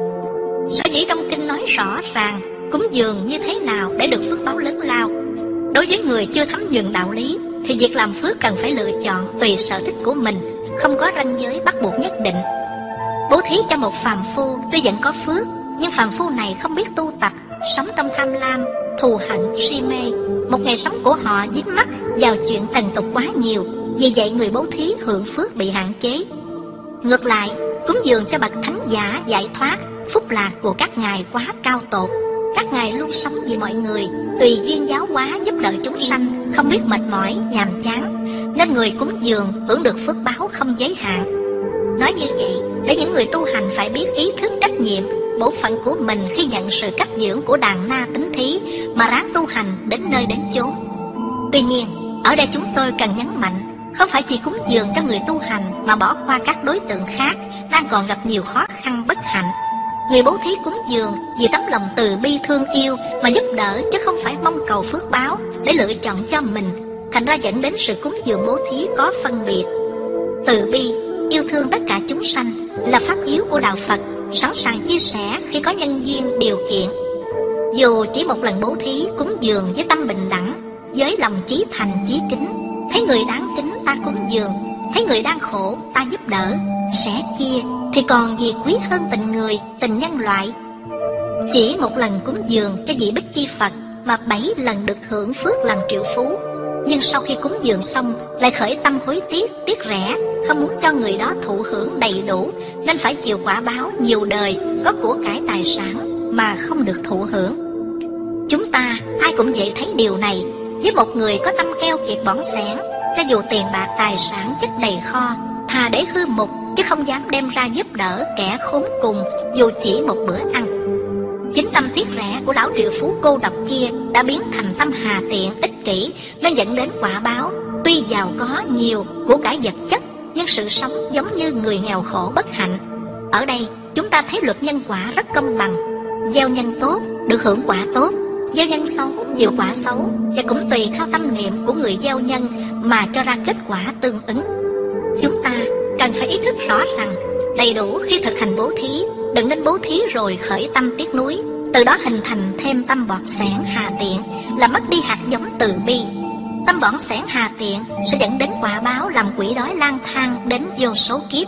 Sở dĩ trong kinh nói rõ ràng cúng dường như thế nào để được phước báo lớn lao. Đối với người chưa thấm nhuần đạo lý thì việc làm phước cần phải lựa chọn tùy sở thích của mình, không có ranh giới bắt buộc nhất định. Bố thí cho một phàm phu tuy vẫn có phước, nhưng phàm phu này không biết tu tập, sống trong tham lam, thù hận, si mê. Một ngày sống của họ dính mắc vào chuyện trần tục quá nhiều, vì vậy người bố thí hưởng phước bị hạn chế. Ngược lại, cúng dường cho bậc thánh giả giải thoát, phúc lạc của các ngài quá cao tột. Các ngài luôn sống vì mọi người, tùy duyên giáo hóa giúp đỡ chúng sanh, không biết mệt mỏi, nhàm chán, nên người cúng dường hưởng được phước báo không giới hạn. Nói như vậy, để những người tu hành phải biết ý thức trách nhiệm, bổn phận của mình khi nhận sự cấp dưỡng của đàn na tính thí, mà ráng tu hành đến nơi đến chốn. Tuy nhiên, ở đây chúng tôi cần nhấn mạnh, không phải chỉ cúng dường cho người tu hành mà bỏ qua các đối tượng khác đang còn gặp nhiều khó khăn bất hạnh. Người bố thí cúng dường vì tấm lòng từ bi thương yêu mà giúp đỡ, chứ không phải mong cầu phước báo để lựa chọn cho mình, thành ra dẫn đến sự cúng dường bố thí có phân biệt. Từ bi, yêu thương tất cả chúng sanh là pháp yếu của đạo Phật, sẵn sàng chia sẻ khi có nhân duyên điều kiện. Dù chỉ một lần bố thí cúng dường với tâm bình đẳng, với lòng chí thành chí kính, thấy người đáng kính ta cúng dường, thấy người đang khổ ta giúp đỡ, sẻ chia, thì còn gì quý hơn tình người, tình nhân loại. Chỉ một lần cúng dường cho vị Bích Chi Phật mà 7 lần được hưởng phước làm triệu phú. Nhưng sau khi cúng dường xong lại khởi tâm hối tiếc, tiếc rẻ, không muốn cho người đó thụ hưởng đầy đủ, nên phải chịu quả báo nhiều đời có của cải tài sản mà không được thụ hưởng. Chúng ta ai cũng dễ thấy điều này. Với một người có tâm keo kiệt bỏng sẻn, cho dù tiền bạc tài sản chất đầy kho, thà để hư mục chứ không dám đem ra giúp đỡ kẻ khốn cùng dù chỉ một bữa ăn. Chính tâm tiếc rẻ của lão triệu phú cô độc kia đã biến thành tâm hà tiện ích kỷ, nên dẫn đến quả báo. Tuy giàu có nhiều của cải vật chất, nhưng sự sống giống như người nghèo khổ bất hạnh. Ở đây chúng ta thấy luật nhân quả rất công bằng. Gieo nhân tốt được hưởng quả tốt, gieo nhân xấu chịu quả xấu, và cũng tùy theo tâm niệm của người gieo nhân mà cho ra kết quả tương ứng. Chúng ta cần phải ý thức rõ rằng đầy đủ khi thực hành bố thí, đừng nên bố thí rồi khởi tâm tiếc nuối, từ đó hình thành thêm tâm bỏng sẻn hà tiện, là mất đi hạt giống từ bi. Tâm bỏng sẻn hà tiện sẽ dẫn đến quả báo làm quỷ đói lang thang đến vô số kiếp.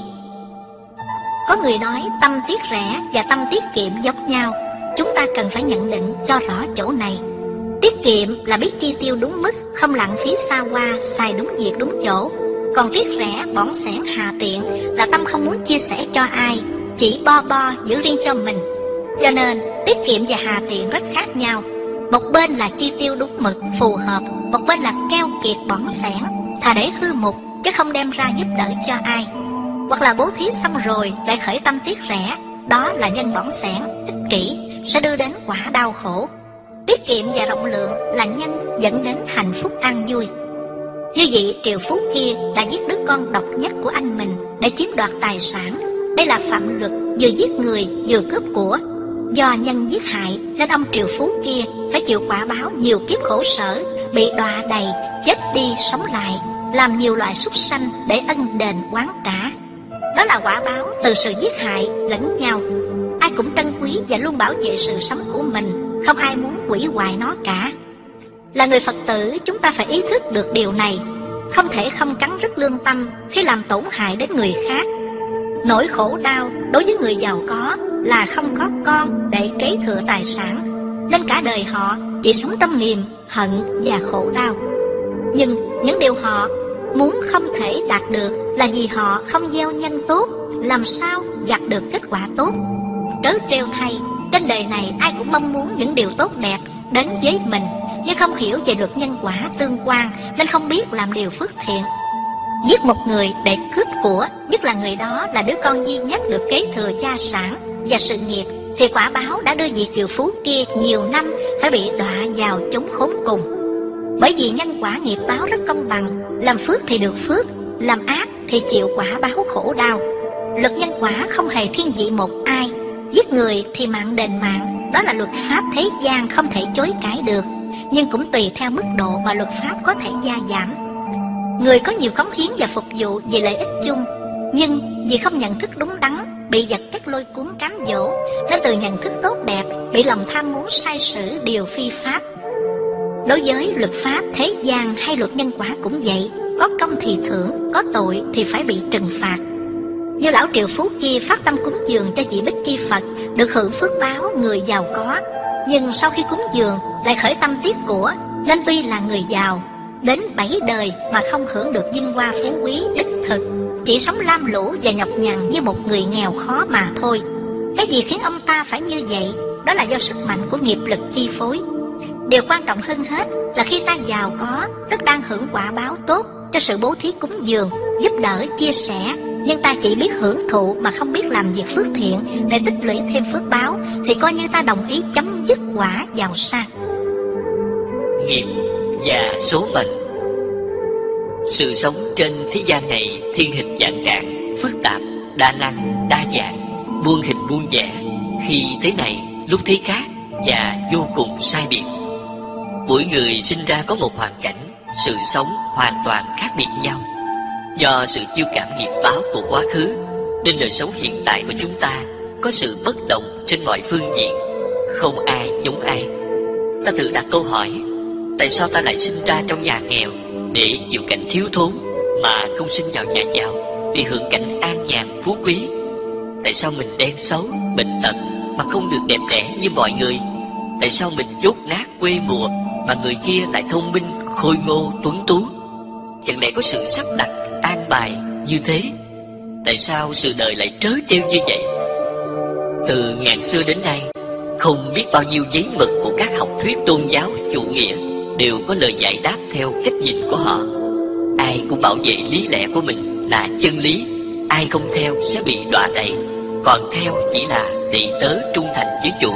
Có người nói tâm tiếc rẻ và tâm tiết kiệm giống nhau. Chúng ta cần phải nhận định cho rõ chỗ này. Tiết kiệm là biết chi tiêu đúng mức, không lãng phí xa hoa, xài đúng việc đúng chỗ. Còn tiếc rẻ, bỏng sẻn hà tiện là tâm không muốn chia sẻ cho ai, chỉ bo giữ riêng cho mình. Cho nên tiết kiệm và hà tiện rất khác nhau. Một bên là chi tiêu đúng mực, phù hợp, một bên là keo kiệt bỏng sẻn, thà để hư mục chứ không đem ra giúp đỡ cho ai. Hoặc là bố thí xong rồi lại khởi tâm tiếc rẻ, đó là nhân bỏng sẻn, ích kỷ, sẽ đưa đến quả đau khổ. Tiết kiệm và rộng lượng là nhân dẫn đến hạnh phúc an vui. Như vậy triệu phú kia đã giết đứa con độc nhất của anh mình để chiếm đoạt tài sản. Đây là phạm luật, vừa giết người vừa cướp của. Do nhân giết hại nên ông triệu phú kia phải chịu quả báo nhiều kiếp khổ sở, bị đọa đầy, chết đi sống lại, làm nhiều loại súc sanh để ân đền oán trả. Đó là quả báo từ sự giết hại lẫn nhau. Ai cũng trân quý và luôn bảo vệ sự sống của mình, không ai muốn hủy hoại nó cả. Là người Phật tử, chúng ta phải ý thức được điều này, không thể không cắn rứt lương tâm khi làm tổn hại đến người khác. Nỗi khổ đau đối với người giàu có là không có con để kế thừa tài sản, nên cả đời họ chỉ sống trong niềm hận và khổ đau. Nhưng những điều họ muốn không thể đạt được là vì họ không gieo nhân tốt, làm sao gặt được kết quả tốt. Trớ trêu thay, trên đời này ai cũng mong muốn những điều tốt đẹp đến với mình, nhưng không hiểu về luật nhân quả tương quan nên không biết làm điều phước thiện. Giết một người để cướp của, nhất là người đó là đứa con duy nhất được kế thừa gia sản và sự nghiệp, thì quả báo đã đưa vị triệu phú kia nhiều năm phải bị đọa vào chốn khốn cùng. Bởi vì nhân quả nghiệp báo rất công bằng, làm phước thì được phước, làm ác thì chịu quả báo khổ đau. Luật nhân quả không hề thiên vị một ai. Giết người thì mạng đền mạng, đó là luật pháp thế gian không thể chối cãi được, nhưng cũng tùy theo mức độ mà luật pháp có thể gia giảm. Người có nhiều cống hiến và phục vụ vì lợi ích chung, nhưng vì không nhận thức đúng đắn, bị vật chất lôi cuốn cám dỗ, nên từ nhận thức tốt đẹp bị lòng tham muốn sai sử điều phi pháp. Đối với luật pháp thế gian hay luật nhân quả cũng vậy, có công thì thưởng, có tội thì phải bị trừng phạt. Như lão triệu phú kia phát tâm cúng dường cho chị Bích Chi Phật, được hưởng phước báo người giàu có. Nhưng sau khi cúng dường lại khởi tâm tiếc của, nên tuy là người giàu, đến 7 đời mà không hưởng được vinh hoa phú quý đích thực, chỉ sống lam lũ và nhọc nhằn như một người nghèo khó mà thôi. Cái gì khiến ông ta phải như vậy? Đó là do sức mạnh của nghiệp lực chi phối. Điều quan trọng hơn hết là khi ta giàu có, tức đang hưởng quả báo tốt cho sự bố thí cúng dường, giúp đỡ, chia sẻ, nhưng ta chỉ biết hưởng thụ mà không biết làm việc phước thiện để tích lũy thêm phước báo, thì coi như ta đồng ý chấm dứt quả giàu sang. Nghiệp và số mệnh. Sự sống trên thế gian này thiên hình vạn trạng, phức tạp, đa năng, đa dạng, muôn hình muôn vẻ, khi thế này lúc thế khác và vô cùng sai biệt. Mỗi người sinh ra có một hoàn cảnh, sự sống hoàn toàn khác biệt nhau. Do sự chiêu cảm nghiệp báo của quá khứ, nên đời sống hiện tại của chúng ta có sự bất đồng trên mọi phương diện, không ai giống ai. Ta tự đặt câu hỏi, tại sao ta lại sinh ra trong nhà nghèo để chịu cảnh thiếu thốn, mà không sinh vào nhà giàu để hưởng cảnh an nhàn phú quý? Tại sao mình đen xấu, bệnh tật mà không được đẹp đẽ như mọi người? Tại sao mình dốt nát quê mùa mà người kia lại thông minh, khôi ngô, tuấn tú? Chẳng lẽ có sự sắp đặt, an bài như thế? Tại sao sự đời lại trớ trêu như vậy? Từ ngàn xưa đến nay, không biết bao nhiêu giấy mực của các học thuyết tôn giáo chủ nghĩa đều có lời giải đáp theo cách nhìn của họ. Ai cũng bảo vệ lý lẽ của mình là chân lý, ai không theo sẽ bị đọa đày, còn theo chỉ là đệ tớ trung thành với chủ.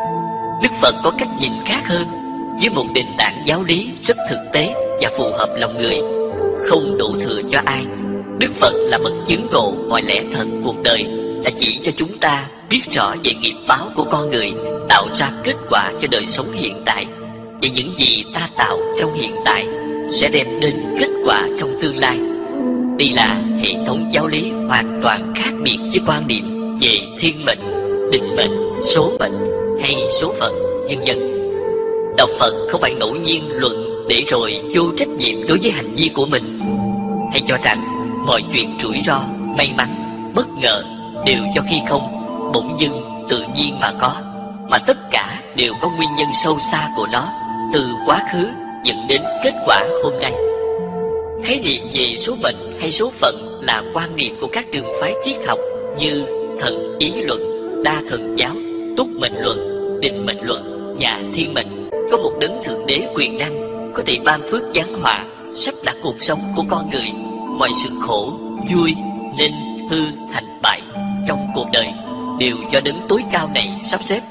Đức Phật có cách nhìn khác hơn, với một nền tảng giáo lý rất thực tế và phù hợp lòng người, không đổ thừa cho ai. Đức Phật là bậc chứng ngộ mọi lẽ thật cuộc đời, đã chỉ cho chúng ta biết rõ về nghiệp báo của con người, tạo ra kết quả cho đời sống hiện tại, và những gì ta tạo trong hiện tại sẽ đem đến kết quả trong tương lai. Đây là hệ thống giáo lý hoàn toàn khác biệt với quan niệm về thiên mệnh, định mệnh, số mệnh hay số phận, vân vân. Đạo Phật không phải ngẫu nhiên luận để rồi vô trách nhiệm đối với hành vi của mình, hay cho rằng mọi chuyện rủi ro, may mắn, bất ngờ đều do khi không, bỗng dưng tự nhiên mà có, mà tất cả đều có nguyên nhân sâu xa của nó, từ quá khứ dẫn đến kết quả hôm nay. Khái niệm về số mệnh hay số phận là quan niệm của các trường phái triết học như thần ý luận, đa thần giáo, túc mệnh luận, định mệnh luận và thiên mệnh. Có một đấng thượng đế quyền năng có thể ban phước giáng họa, sắp đặt cuộc sống của con người. Mọi sự khổ, vui, nên hư, thành bại trong cuộc đời đều do đấng tối cao này sắp xếp.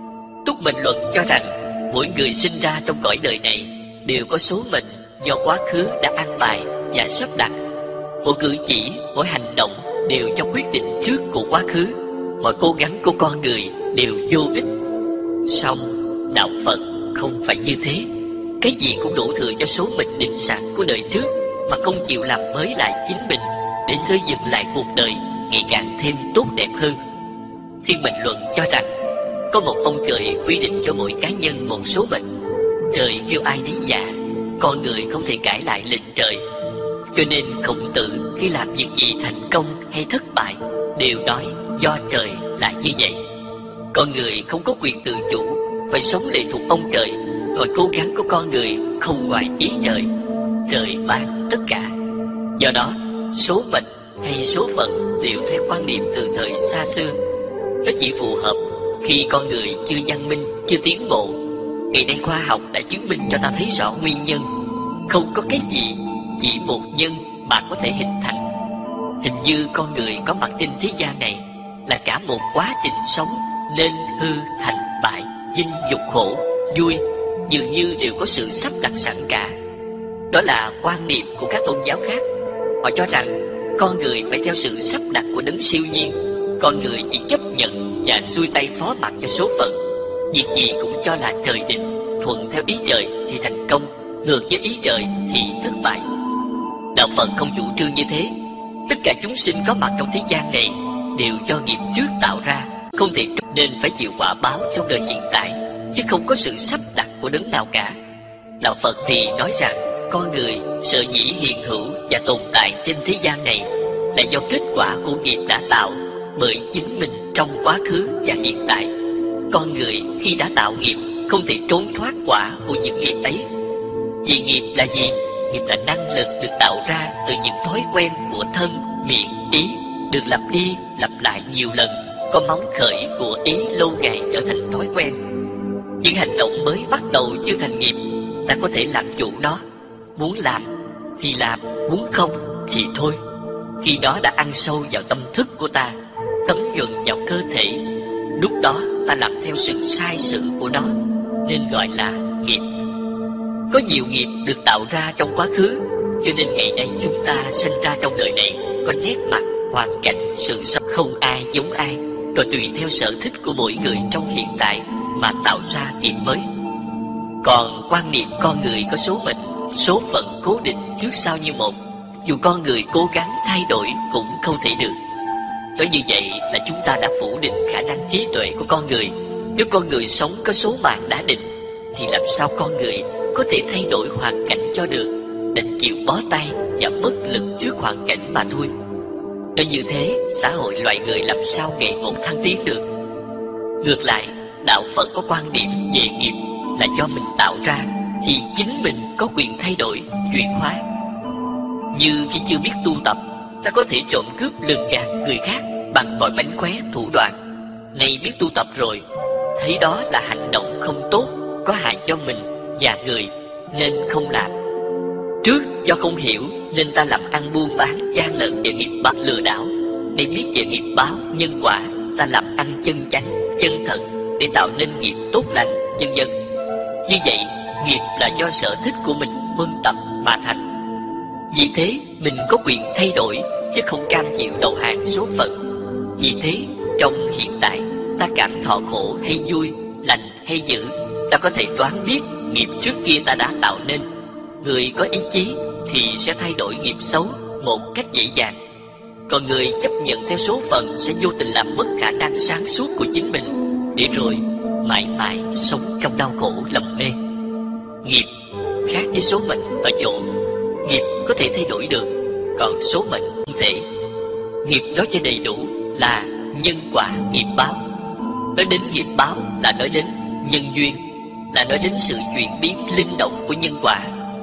Túc mệnh luận cho rằng mỗi người sinh ra trong cõi đời này đều có số mệnh do quá khứ đã an bài và sắp đặt. Mỗi cử chỉ, mỗi hành động đều do quyết định trước của quá khứ. Mọi cố gắng của con người đều vô ích. Song đạo Phật không phải như thế. Cái gì cũng đổ thừa cho số mệnh định sẵn của đời trước, mà không chịu làm mới lại chính mình để xây dựng lại cuộc đời ngày càng thêm tốt đẹp hơn. Thiên mệnh luận cho rằng có một ông trời quy định cho mỗi cá nhân một số mệnh. Trời kêu ai nấy dạ, con người không thể cãi lại lệnh trời. Cho nên Khổng Tử khi làm việc gì thành công hay thất bại đều nói do trời là như vậy. Con người không có quyền tự chủ, phải sống lệ thuộc ông trời. Mọi cố gắng của con người không ngoài ý trời, trời ban tất cả. Do đó số mệnh hay số phận đều theo quan niệm từ thời xa xưa. Nó chỉ phù hợp khi con người chưa văn minh, chưa tiến bộ. Ngày nay khoa học đã chứng minh cho ta thấy rõ nguyên nhân. Không có cái gì chỉ một nhân mà có thể hình thành. Hình như con người có mặt trên thế gian này là cả một quá trình sống nên hư thành bại, vinh dục khổ, vui, dường như đều có sự sắp đặt sẵn cả. Đó là quan niệm của các tôn giáo khác. Họ cho rằng con người phải theo sự sắp đặt của đấng siêu nhiên. Con người chỉ chấp nhận và xuôi tay phó mặc cho số phận. Việc gì cũng cho là trời định, thuận theo ý trời thì thành công, ngược với ý trời thì thất bại. Đạo Phật không chủ trương như thế. Tất cả chúng sinh có mặt trong thế gian này đều do nghiệp trước tạo ra, không thể nên phải chịu quả báo trong đời hiện tại, chứ không có sự sắp đặt của đấng nào cả. Đạo Phật thì nói rằng con người sở dĩ hiện hữu và tồn tại trên thế gian này là do kết quả của nghiệp đã tạo bởi chính mình trong quá khứ và hiện tại. Con người khi đã tạo nghiệp không thể trốn thoát quả của những nghiệp ấy. Vì nghiệp là gì? Nghiệp là năng lực được tạo ra từ những thói quen của thân, miệng, ý, được lặp đi lặp lại nhiều lần, có móng khởi của ý lâu ngày trở thành thói quen. Những hành động mới bắt đầu chưa thành nghiệp, ta có thể làm chủ nó. Muốn làm thì làm, muốn không thì thôi. Khi đó đã ăn sâu vào tâm thức của ta, thấm nhuần vào cơ thể, lúc đó ta làm theo sự sai sự của nó, nên gọi là nghiệp. Có nhiều nghiệp được tạo ra trong quá khứ, cho nên ngày nay chúng ta sinh ra trong đời này có nét mặt, hoàn cảnh, sự sống không ai giống ai, rồi tùy theo sở thích của mỗi người trong hiện tại mà tạo ra nghiệp mới. Còn quan niệm con người có số mệnh, số phận cố định trước sau như một, dù con người cố gắng thay đổi cũng không thể được. Nói như vậy là chúng ta đã phủ định khả năng trí tuệ của con người. Nếu con người sống có số mạng đã định, thì làm sao con người có thể thay đổi hoàn cảnh cho được, đành chịu bó tay và bất lực trước hoàn cảnh mà thôi. Nói như thế, xã hội loài người làm sao ngày một thăng tiến được? Ngược lại, đạo Phật có quan điểm về nghiệp là do mình tạo ra, thì chính mình có quyền thay đổi, chuyển hóa. Như khi chưa biết tu tập, ta có thể trộm cướp lường gạt người khác bằng mọi mánh khóe thủ đoạn. Nay biết tu tập rồi, thấy đó là hành động không tốt, có hại cho mình và người, nên không làm. Trước do không hiểu nên ta làm ăn buôn bán, gian lận về nghiệp báo lừa đảo. Nay biết về nghiệp báo nhân quả, ta làm ăn chân chánh, chân thật để tạo nên nghiệp tốt lành, vân vân. Như vậy, nghiệp là do sở thích của mình huân tập mà thành. Vì thế, mình có quyền thay đổi, chứ không cam chịu đầu hàng số phận. Vì thế, trong hiện tại, ta cảm thọ khổ hay vui, lành hay dữ, ta có thể đoán biết nghiệp trước kia ta đã tạo nên. Người có ý chí thì sẽ thay đổi nghiệp xấu một cách dễ dàng. Còn người chấp nhận theo số phận sẽ vô tình làm mất khả năng sáng suốt của chính mình, để rồi mãi mãi sống trong đau khổ lầm mê. Nghiệp khác với số mệnh ở chỗ nghiệp có thể thay đổi được, còn số mệnh không thể. Nghiệp nói cho đầy đủ là nhân quả nghiệp báo. Nói đến nghiệp báo là nói đến nhân duyên, là nói đến sự chuyển biến linh động của nhân quả.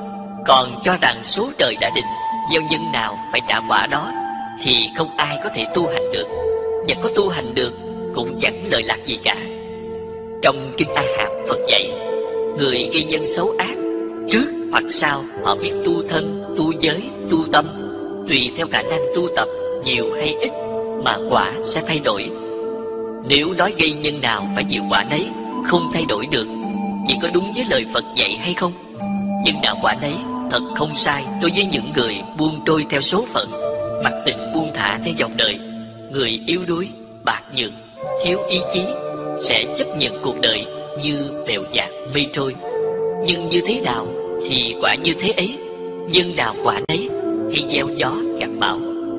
Còn cho rằng số trời đã định, gieo nhân nào phải trả quả đó, thì không ai có thể tu hành được. Và có tu hành được cũng chẳng lợi lạc gì cả. Trong Kinh A Hàm, Phật dạy, người gây nhân xấu ác, trước hoặc sau họ biết tu thân, tu giới, tu tâm, tùy theo khả năng tu tập nhiều hay ít mà quả sẽ thay đổi. Nếu nói gây nhân nào phải chịu quả nấy, không thay đổi được, vậy có đúng với lời Phật dạy hay không? Nhưng nào quả nấy thật không sai đối với những người buông trôi theo số phận, mặc tình buông thả theo dòng đời. Người yếu đuối, bạc nhược, thiếu ý chí sẽ chấp nhận cuộc đời như bèo dạt mây trôi. Nhưng như thế nào thì quả như thế ấy, nhân nào quả nấy, hay gieo gió gặt bão.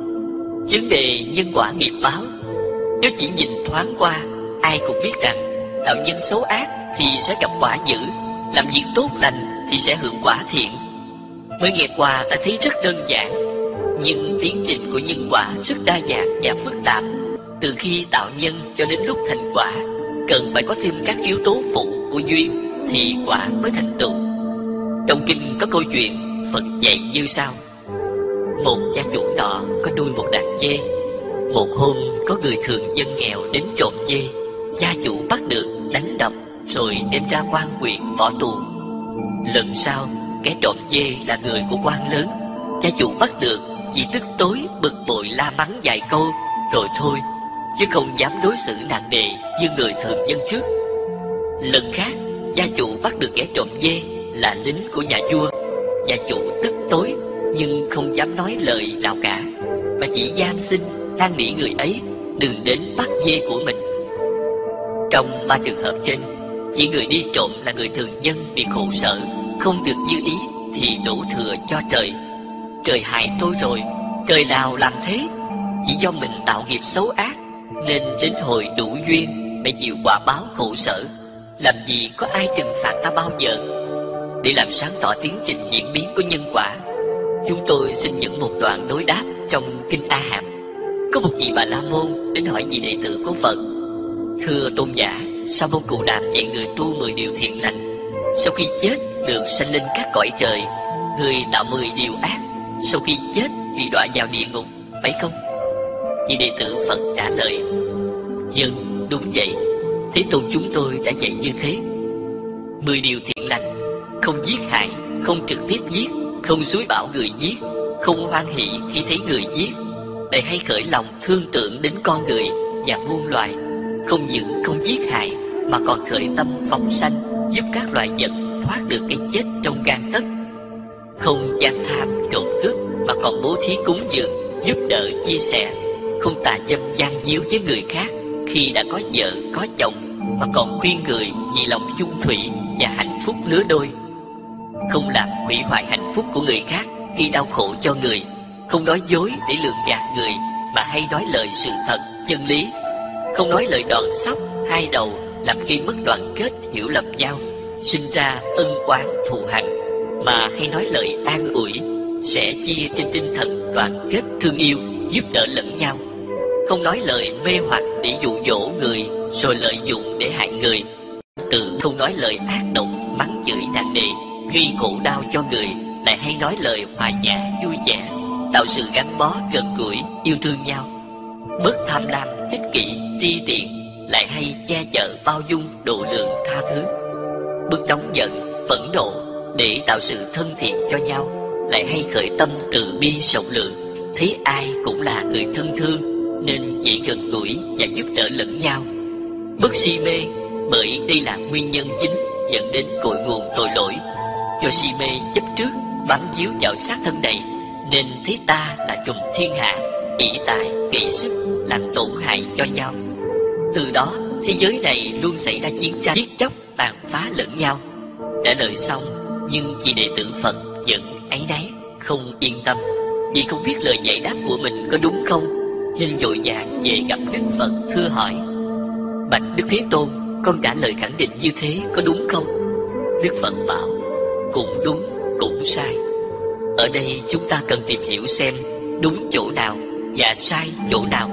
Vấn đề nhân quả nghiệp báo, nếu chỉ nhìn thoáng qua, ai cũng biết rằng tạo nhân xấu ác thì sẽ gặp quả dữ, làm việc tốt lành thì sẽ hưởng quả thiện. Mới nghe qua ta thấy rất đơn giản, nhưng tiến trình của nhân quả rất đa dạng và phức tạp. Từ khi tạo nhân cho đến lúc thành quả, cần phải có thêm các yếu tố phụ của duyên thì quả mới thành tựu. Trong kinh có câu chuyện Phật dạy như sau: một gia chủ nọ có nuôi một đàn dê. Một hôm có người thường dân nghèo đến trộm dê, gia chủ bắt được, đánh đập, rồi đem ra quan huyện bỏ tù. Lần sau kẻ trộm dê là người của quan lớn, gia chủ bắt được, chỉ tức tối bực bội la mắng vài câu rồi thôi, chứ không dám đối xử nặng nề như người thường dân trước. Lần khác gia chủ bắt được kẻ trộm dê là lính của nhà vua, gia chủ tức tối nhưng không dám nói lời nào cả, mà chỉ van xin năn nỉ người ấy đừng đến bắt dê của mình. Trong ba trường hợp trên, chỉ người đi trộm là người thường dân bị khổ sở, không được như ý thì đổ thừa cho trời. Trời hại tôi rồi, trời nào làm thế? Chỉ do mình tạo nghiệp xấu ác, nên đến hồi đủ duyên phải chịu quả báo khổ sở. Làm gì có ai trừng phạt ta bao giờ? Để làm sáng tỏ tiến trình diễn biến của nhân quả, chúng tôi xin dẫn một đoạn đối đáp trong kinh A Hàm, có một vị Bà La Môn đến hỏi vị đệ tử của Phật: thưa tôn giả, Sa môn Cù Đàm dạy người tu 10 điều thiện lành, sau khi chết được sanh lên các cõi trời. Người tạo 10 điều ác, sau khi chết bị đọa vào địa ngục, phải không? Vị đệ tử Phật trả lời: vâng, đúng vậy. Thế tôn chúng tôi đã dạy như thế. 10 điều thiện lành: không giết hại, không trực tiếp giết, không xúi bảo người giết, không hoan hỷ khi thấy người giết, lại hay khởi lòng thương tưởng đến con người và muôn loài, không những không giết hại mà còn khởi tâm phóng sanh, giúp các loài vật thoát được cái chết trong gang tấc, không gian tham trộm cướp mà còn bố thí cúng dường, giúp đỡ chia sẻ, không tà dâm gian díu với người khác khi đã có vợ có chồng, mà còn khuyên người vì lòng chung thủy và hạnh phúc lứa đôi, không làm hủy hoại hạnh phúc của người khác khi đau khổ cho người, không nói dối để lường gạt người mà hay nói lời sự thật, chân lý, không nói lời đòn sóc hai đầu làm gây mất đoàn kết, hiểu lầm nhau, sinh ra ân oán thù hằn, mà hay nói lời an ủi, sẻ chia trên tinh thần đoàn kết thương yêu, giúp đỡ lẫn nhau, không nói lời mê hoặc để dụ dỗ người rồi lợi dụng để hại người, tự không nói lời ác độc mắng chửi nặng nề gây khổ đau cho người, lại hay nói lời hòa nhã vui vẻ, tạo sự gắn bó gần gũi yêu thương nhau, bớt tham lam ích kỷ ti tiện, lại hay che chở bao dung độ lượng tha thứ, bớt nóng giận phẫn nộ để tạo sự thân thiện cho nhau, lại hay khởi tâm từ bi rộng lượng, thấy ai cũng là người thân thương nên dễ gần gũi và giúp đỡ lẫn nhau, bớt si mê, bởi đây là nguyên nhân chính dẫn đến cội nguồn tội lỗi. Do si mê chấp trước bám víu vào xác thân này nên thấy ta là trùm thiên hạ, ỷ tài kỵ sức làm tổn hại cho nhau. Từ đó thế giới này luôn xảy ra chiến tranh giết chóc tàn phá lẫn nhau. Trả lời xong, nhưng vị đệ tử Phật vẫn áy náy không yên tâm, vì không biết lời giải đáp của mình có đúng không, nên vội vàng về gặp Đức Phật thưa hỏi: bạch Đức Thế Tôn, con trả lời khẳng định như thế có đúng không? Đức Phật bảo: cũng đúng cũng sai. Ở đây chúng ta cần tìm hiểu xem đúng chỗ nào và sai chỗ nào.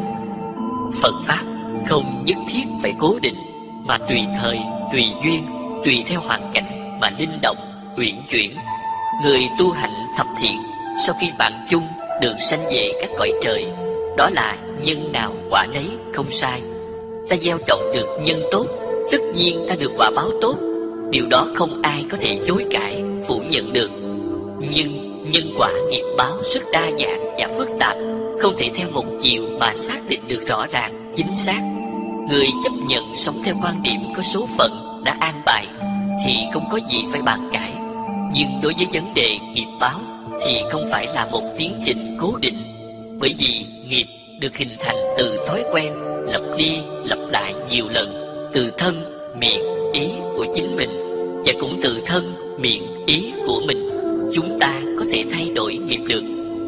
Phật pháp không nhất thiết phải cố định, mà tùy thời tùy duyên, tùy theo hoàn cảnh mà linh động uyển chuyển. Người tu hành thập thiện sau khi bạn chung được sanh về các cõi trời, đó là nhân nào quả nấy, không sai. Ta gieo trồng được nhân tốt, tất nhiên ta được quả báo tốt. Điều đó không ai có thể chối cãi, phủ nhận được. Nhưng nhân quả nghiệp báo rất đa dạng và phức tạp, không thể theo một chiều mà xác định được rõ ràng, chính xác. Người chấp nhận sống theo quan điểm có số phận đã an bài thì không có gì phải bàn cãi. Nhưng đối với vấn đề nghiệp báo thì không phải là một tiến trình cố định, bởi vì nghiệp được hình thành từ thói quen lặp đi lặp lại nhiều lần, từ thân, miệng, ý của chính mình, và cũng từ thân, miệng, ý của mình chúng ta có thể thay đổi nghiệp được.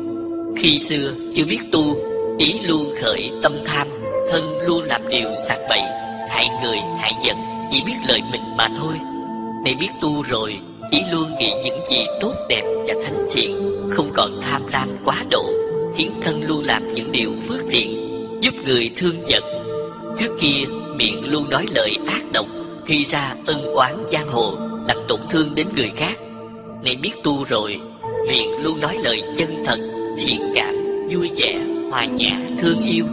Khi xưa chưa biết tu, ý luôn khởi tâm tham, thân luôn làm điều sạc bậy, hại người hại vật, chỉ biết lợi mình mà thôi. Nay biết tu rồi, ý luôn nghĩ những gì tốt đẹp và thánh thiện, không còn tham lam quá độ, khiến thân luôn làm những điều phước thiện, giúp người thương vật. Trước kia miệng luôn nói lời ác độc, gây ra ân oán giang hồ, làm tổn thương đến người khác. Nay biết tu rồi, miệng luôn nói lời chân thật, thiện cảm, vui vẻ, hòa nhã, thương yêu.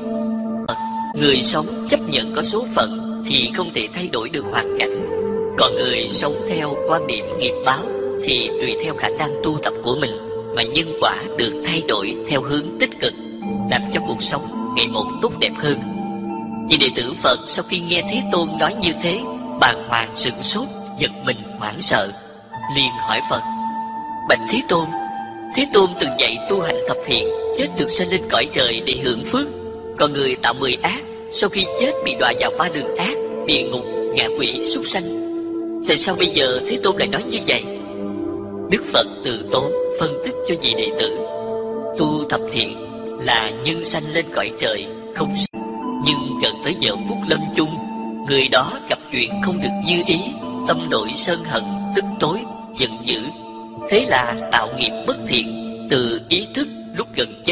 Người sống chấp nhận có số phận thì không thể thay đổi được hoàn cảnh. Còn người sống theo quan điểm nghiệp báo thì tùy theo khả năng tu tập của mình mà nhân quả được thay đổi theo hướng tích cực, làm cho cuộc sống ngày một tốt đẹp hơn. Vì đệ tử Phật sau khi nghe Thế Tôn nói như thế, bàng hoàng sửng sốt, giật mình hoảng sợ, liền hỏi Phật: bạch Thế Tôn từng dạy tu hành thập thiện, chết được sanh lên cõi trời để hưởng phước. Còn người tạo 10 ác, sau khi chết bị đọa vào 3 đường ác, địa ngục, ngạ quỷ, súc sanh. Tại sao bây giờ Thế Tôn lại nói như vậy? Đức Phật từ tốn phân tích cho vị đệ tử: tu thập thiện là nhân sanh lên cõi trời không sai, nhưng gần tới giờ phút lâm chung, người đó gặp chuyện không được như ý, tâm nổi sân hận, tức tối, giận dữ. Thế là tạo nghiệp bất thiện từ ý thức lúc gần chết,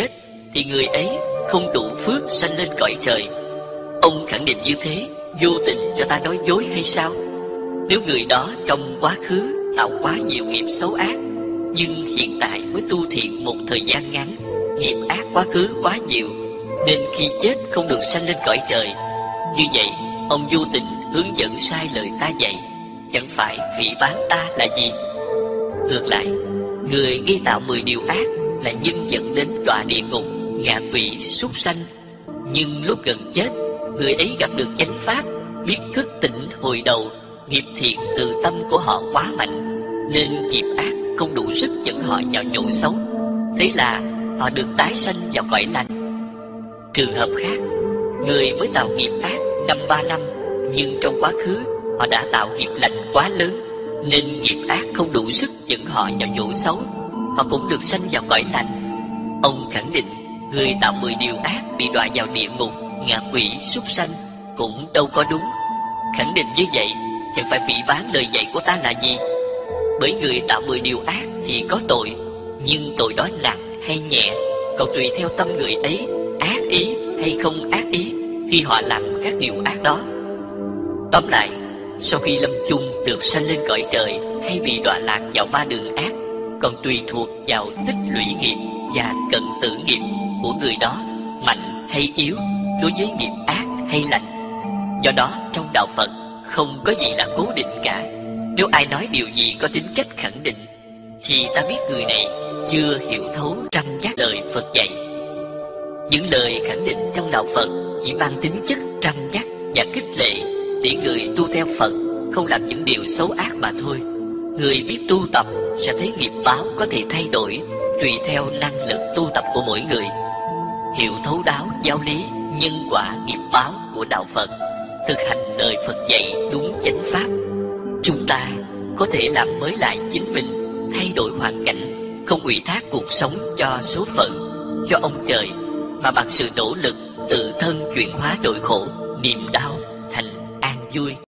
thì người ấy không đủ phước sanh lên cõi trời. Ông khẳng định như thế vô tình cho ta nói dối hay sao? Nếu người đó trong quá khứ tạo quá nhiều nghiệp xấu ác, nhưng hiện tại mới tu thiện một thời gian ngắn, nghiệp ác quá khứ quá nhiều, nên khi chết không được sanh lên cõi trời, như vậy ông vô tình hướng dẫn sai lời ta dạy, chẳng phải phỉ báng ta là gì? Ngược lại, người gây tạo 10 điều ác là nhân dẫn đến đọa địa ngục, ngạ quỷ, súc sanh, nhưng lúc gần chết, người ấy gặp được chánh pháp, biết thức tỉnh hồi đầu, nghiệp thiện từ tâm của họ quá mạnh, nên nghiệp ác không đủ sức dẫn họ vào chỗ xấu. Thế là họ được tái sanh vào cõi lành. Trường hợp khác, người mới tạo nghiệp ác 5-3 năm, nhưng trong quá khứ họ đã tạo nghiệp lành quá lớn, nên nghiệp ác không đủ sức dẫn họ vào chỗ xấu, họ cũng được sanh vào cõi lành. Ông khẳng định người tạo 10 điều ác bị đọa vào địa ngục, ngạ quỷ, súc sanh cũng đâu có đúng. Khẳng định như vậy chẳng phải phỉ báng lời dạy của ta là gì? Bởi người tạo 10 điều ác thì có tội, nhưng tội đó nặng hay nhẹ còn tùy theo tâm người ấy ác ý hay không ác ý khi họ làm các điều ác đó. Tóm lại, sau khi lâm chung được sanh lên cõi trời hay bị đọa lạc vào ba đường ác còn tùy thuộc vào tích lũy nghiệp và cận tử nghiệp của người đó mạnh hay yếu đối với nghiệp ác hay lành. Do đó trong đạo Phật không có gì là cố định cả. Nếu ai nói điều gì có tính cách khẳng định thì ta biết người này chưa hiểu thấu trăm giác lời Phật dạy. Những lời khẳng định trong đạo Phật chỉ mang tính chất trăm giác và khích lệ để người tu theo Phật không làm những điều xấu ác mà thôi. Người biết tu tập sẽ thấy nghiệp báo có thể thay đổi tùy theo năng lực tu tập của mỗi người. Hiểu thấu đáo giáo lý nhân quả nghiệp báo của đạo Phật, thực hành lời Phật dạy đúng chánh pháp, chúng ta có thể làm mới lại chính mình, thay đổi hoàn cảnh, không ủy thác cuộc sống cho số phận, cho ông trời, mà bằng sự nỗ lực tự thân chuyển hóa nỗi khổ, niềm đau thành an vui.